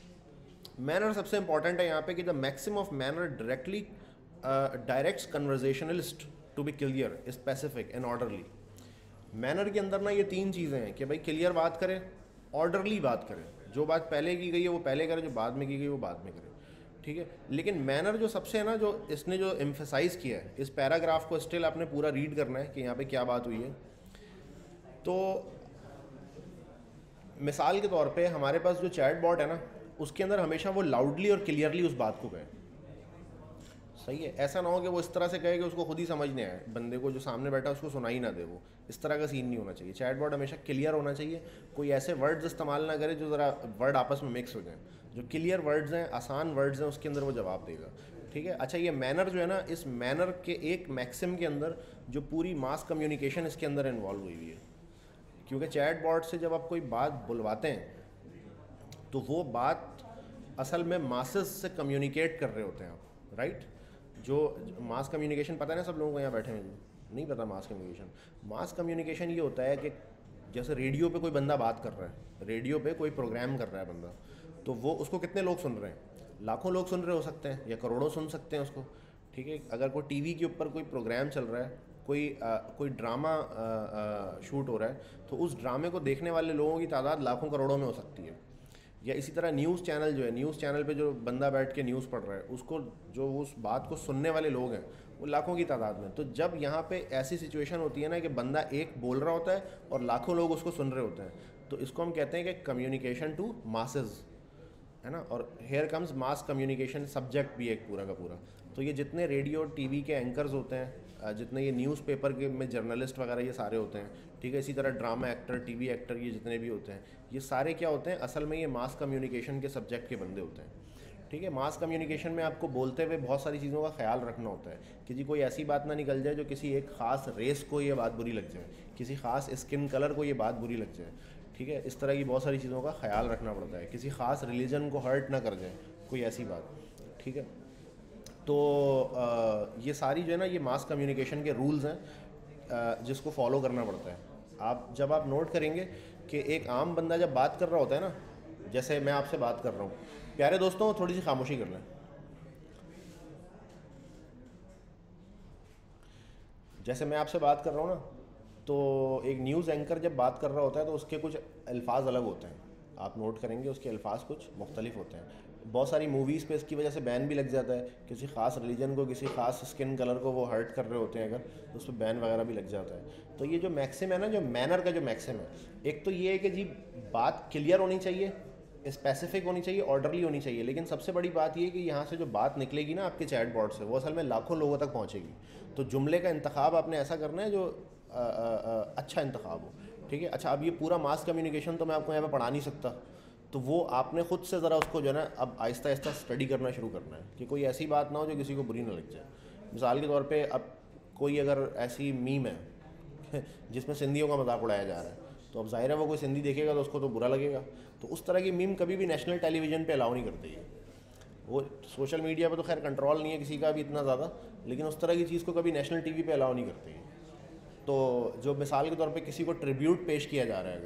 मैनर सबसे इंपॉर्टेंट है यहाँ पे कि the maxim of manner directly directs conversationalist to be clear, specific and orderly. Manner के अंदर ना ये तीन चीज़ें हैं कि भाई क्लियर बात करें, ऑर्डरली बात करें। जो बात पहले की गई है वो पहले करे, जो बाद में की गई वो बाद में करे, ठीक है। लेकिन मैनर जो सबसे है ना, जो इसने जो एम्फेसाइज़ किया है, इस पैराग्राफ को स्टिल आपने पूरा रीड करना है कि यहाँ पे क्या बात हुई है। तो मिसाल के तौर पे हमारे पास जो चैट बॉट है ना, उसके अंदर हमेशा वो लाउडली और क्लियरली उस बात को कहे, सही है। ऐसा ना हो कि वो इस तरह से कहे कि उसको खुद ही समझ नहीं आए, बंदे को जो सामने बैठा है उसको सुनाई ना दे, वो इस तरह का सीन नहीं होना चाहिए। चैट बॉट हमेशा क्लियर होना चाहिए, कोई ऐसे वर्ड्स इस्तेमाल ना करे जो ज़रा वर्ड आपस में मिक्स हो जाए। जो क्लियर वर्ड्स हैं, आसान वर्ड्स हैं, उसके अंदर वो जवाब देगा, ठीक है। अच्छा, ये मैनर जो है ना, इस मैनर के एक मैक्सिम के अंदर जो पूरी मास कम्युनिकेशन इसके अंदर इन्वॉल्व हुई हुई है, क्योंकि चैट बॉट से जब आप कोई बात बुलवाते हैं तो वो बात असल में मासेस से कम्युनिकेट कर रहे होते हैं आप, राइट। जो मास कम्युनिकेशन पता है ना सब लोगों को, यहाँ बैठे हैं नहीं पता मास कम्युनिकेशन। मास कम्युनिकेशन ये होता है कि जैसे रेडियो पे कोई बंदा बात कर रहा है, रेडियो पे कोई प्रोग्राम कर रहा है बंदा, तो वो उसको कितने लोग सुन रहे हैं, लाखों लोग सुन रहे हो सकते हैं या करोड़ों सुन सकते हैं उसको, ठीक है। अगर कोई टीवी के ऊपर कोई प्रोग्राम चल रहा है, कोई आ, कोई ड्रामा आ, आ, शूट हो रहा है, तो उस ड्रामे को देखने वाले लोगों की तादाद लाखों करोड़ों में हो सकती है। या इसी तरह न्यूज़ चैनल जो है, न्यूज़ चैनल पे जो बंदा बैठ के न्यूज़ पढ़ रहा है, उसको जो उस बात को सुनने वाले लोग हैं वो लाखों की तादाद में। तो जब यहाँ पे ऐसी सिचुएशन होती है ना कि बंदा एक बोल रहा होता है और लाखों लोग उसको सुन रहे होते हैं, तो इसको हम कहते हैं कि कम्युनिकेशन टू मासेस, है ना। और here comes mass communication subject भी एक पूरा का पूरा। तो ये जितने रेडियो टीवी के एंकर्स होते हैं, जितने ये न्यूज़पेपर के में जर्नलिस्ट वगैरह ये सारे होते हैं, ठीक है। इसी तरह ड्रामा एक्टर, टीवी एक्टर, ये जितने भी होते हैं, ये सारे क्या होते हैं, असल में ये मास कम्युनिकेशन के सब्जेक्ट के बंदे होते हैं, ठीक है। मास कम्युनिकेशन में आपको बोलते हुए बहुत सारी चीज़ों का ख्याल रखना होता है कि जी कोई ऐसी बात ना निकल जाए जो किसी एक ख़ास रेस को ये बात बुरी लग जाए, किसी ख़ास स्किन कलर को ये बात बुरी लग जाए, ठीक है। इस तरह की बहुत सारी चीज़ों का ख्याल रखना पड़ता है, किसी ख़ास रिलीजन को हर्ट ना कर जाए, कोई ऐसी बात, ठीक है। तो आ, ये सारी जो है ना, ये मास कम्युनिकेशन के रूल्स हैं जिसको फॉलो करना पड़ता है। आप जब आप नोट करेंगे कि एक आम बंदा जब बात कर रहा होता है ना, जैसे मैं आपसे बात कर रहा हूँ, प्यारे दोस्तों थोड़ी सी खामोशी कर लें। जैसे मैं आपसे बात कर रहा हूँ ना, तो एक न्यूज़ एंकर जब बात कर रहा होता है तो उसके कुछ अल्फाज अलग होते हैं, आप नोट करेंगे उसके अल्फाज कुछ मुख्तलिफ होते हैं। बहुत सारी मूवीज़ पे इसकी वजह से बैन भी लग जाता है, किसी ख़ास रिलीजन को, किसी ख़ास स्किन कलर को वो हर्ट कर रहे होते हैं अगर, तो उस पर बैन वगैरह भी लग जाता है। तो ये जो मैक्सिम है ना, जो मैनर का जो मैक्सिम है, एक तो ये है कि जी बात क्लियर होनी चाहिए, स्पेसिफिक होनी चाहिए, ऑर्डरली होनी चाहिए। लेकिन सबसे बड़ी बात ये है कि यहाँ से जो बात निकलेगी ना आपके चैट बॉट से, वो असल में लाखों लोगों तक पहुँचेगी। तो जुमले का इंतखाब आपने ऐसा करना है जो आ, आ, आ, अच्छा इंतखाब हो, ठीक है। अच्छा, अब ये पूरा मास कम्युनिकेशन तो मैं आपको यहाँ पे पढ़ा नहीं सकता, तो वो आपने ख़ुद से ज़रा उसको जो है ना अब आहिस्ता आहिस्ता स्टडी करना शुरू करना है कि कोई ऐसी बात ना हो जो किसी को बुरी ना लग जाए। मिसाल के तौर पे अब कोई अगर ऐसी मीम है जिसमें सिंधियों का मजाक उड़ाया जा रहा है, तो अब ज़ाहिर है वो कोई सिंधी देखेगा तो उसको तो बुरा लगेगा। तो उस तरह की मीम कभी भी नेशनल टेलीविज़न पे अलाउ नहीं करती है। वो सोशल मीडिया पे तो खैर कंट्रोल नहीं है किसी का भी इतना ज़्यादा, लेकिन उस तरह की चीज़ को कभी नेशनल टीवी पे अलाउ नहीं करती है। तो जो मिसाल के तौर पे किसी को ट्रिब्यूट पेश किया जा रहा है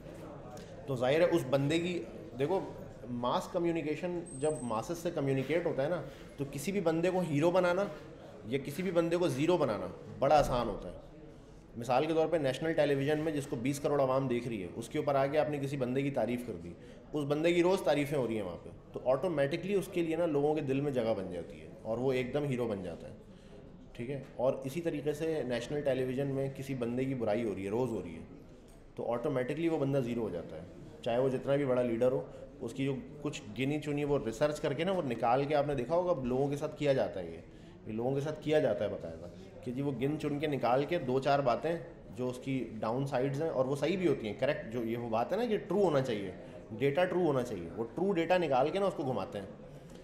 अगर, तो ज़ाहिर है उस बंदे की, देखो मास कम्युनिकेशन जब मासेस से कम्युनिकेट होता है ना, तो किसी भी बंदे को हीरो बनाना या किसी भी बंदे को ज़ीरो बनाना बड़ा आसान होता है। मिसाल के तौर पे नेशनल टेलीविज़न में जिसको बीस करोड़ आवाम देख रही है, उसके ऊपर आके आपने किसी बंदे की तारीफ़ कर दी, उस बंदे की रोज़ तारीफ़ें हो रही हैं वहाँ पे, तो ऑटोमेटिकली उसके लिए ना लोगों के दिल में जगह बन जाती है और वो एकदम हीरो बन जाता है, ठीक है। और इसी तरीके से नेशनल टेलीविज़न में किसी बंदे की बुराई हो रही है, रोज़ हो रही है, तो ऑटोमेटिकली वो बंदा ज़ीरो हो जाता है, चाहे वो जितना भी बड़ा लीडर हो। उसकी जो कुछ गिनी चुनी वो रिसर्च करके ना वो निकाल के, आपने देखा होगा लोगों के साथ किया जाता है, ये ये लोगों के साथ किया जाता है बाकायदा, कि जी वो गिन चुन के निकाल के दो चार बातें जो उसकी डाउन साइड्स हैं, और वो सही भी होती हैं, करेक्ट, जो ये वो बात है ना कि ट्रू होना चाहिए, डेटा ट्रू होना चाहिए, वो ट्रू डेटा निकाल के ना उसको घुमाते हैं।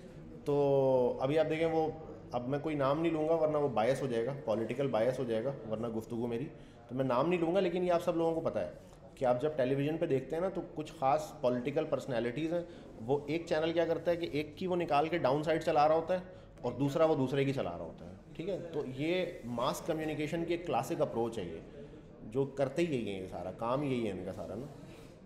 तो अभी आप देखें, वो अब मैं कोई नाम नहीं लूँगा वरना वो बायस हो जाएगा, पॉलिटिकल बायस हो जाएगा वरना गुफ्तगू मेरी, तो मैं नाम नहीं लूँगा, लेकिन ये आप सब लोगों को पता है कि आप जब टेलीविज़न पे देखते हैं ना, तो कुछ ख़ास पॉलिटिकल पर्सनैलिटीज़ हैं, वो एक चैनल क्या करता है कि एक की वो निकाल के डाउन साइड चला रहा होता है और दूसरा वो दूसरे की चला रहा होता है, ठीक है। तो ये मास कम्युनिकेशन की एक क्लासिक अप्रोच है, ये जो करते ही यही है, ये सारा काम यही है इनका सारा ना,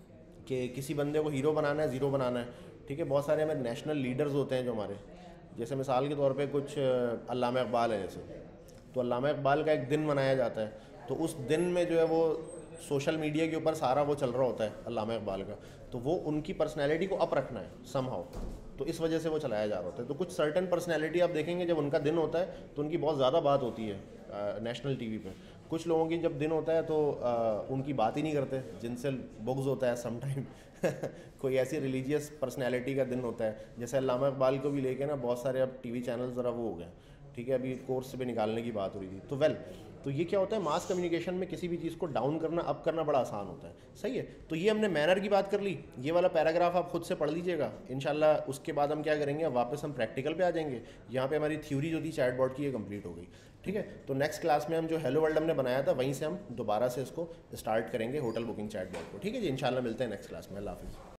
कि किसी बंदे को हीरो बनाना है, ज़ीरो बनाना है, ठीक है। बहुत सारे हमारे नेशनल लीडर्स होते हैं जो हमारे, जैसे मिसाल के तौर पे कुछ अल्लामा इकबाल है जैसे, तो अल्लामा इकबाल का एक दिन मनाया जाता है, तो उस दिन में जो है वो सोशल मीडिया के ऊपर सारा वो चल रहा होता है अल्लामा इकबाल का, तो वो उनकी पर्सनैलिटी को अप रखना है समहाउ, तो इस वजह से वो चलाया जा रहा होता है। तो कुछ सर्टन पर्सनैलिटी आप देखेंगे जब उनका दिन होता है तो उनकी बहुत ज़्यादा बात होती है नेशनल टीवी पे। कुछ लोगों की जब दिन होता है तो आ, उनकी बात ही नहीं करते, जिनसे बुग्ज होता है समटाइम कोई ऐसी रिलीजियस पर्सनैलिटी का दिन होता है, जैसे अल्लामा इकबाल को भी लेके ना बहुत सारे अब टीवी चैनल ज़रा वो हो गए, ठीक है, अभी कोर्स पे निकालने की बात हो रही थी। तो वेल तो ये क्या होता है, मास कम्युनिकेशन में किसी भी चीज़ को डाउन करना अप करना बड़ा आसान होता है, सही है। तो ये हमने मैनर की बात कर ली, ये वाला पैराग्राफ आप खुद से पढ़ लीजिएगा इंशाल्लाह। उसके बाद हम क्या करेंगे, वापस हम प्रैक्टिकल पे आ जाएंगे। यहाँ पे हमारी थ्योरी जो थी चैटबॉट की ये कंप्लीट हो गई, ठीक है। तो नेक्स्ट क्लास में हम जो हेलो वर्ल्ड हमने बनाया था वहीं से हम दोबारा से इसको स्टार्ट करेंगे होटल बुकिंग चैटबॉट को, ठीक है जी। इंशाल्लाह मिलते हैं नेक्स्ट क्लास में। अल्लाह हाफिज़।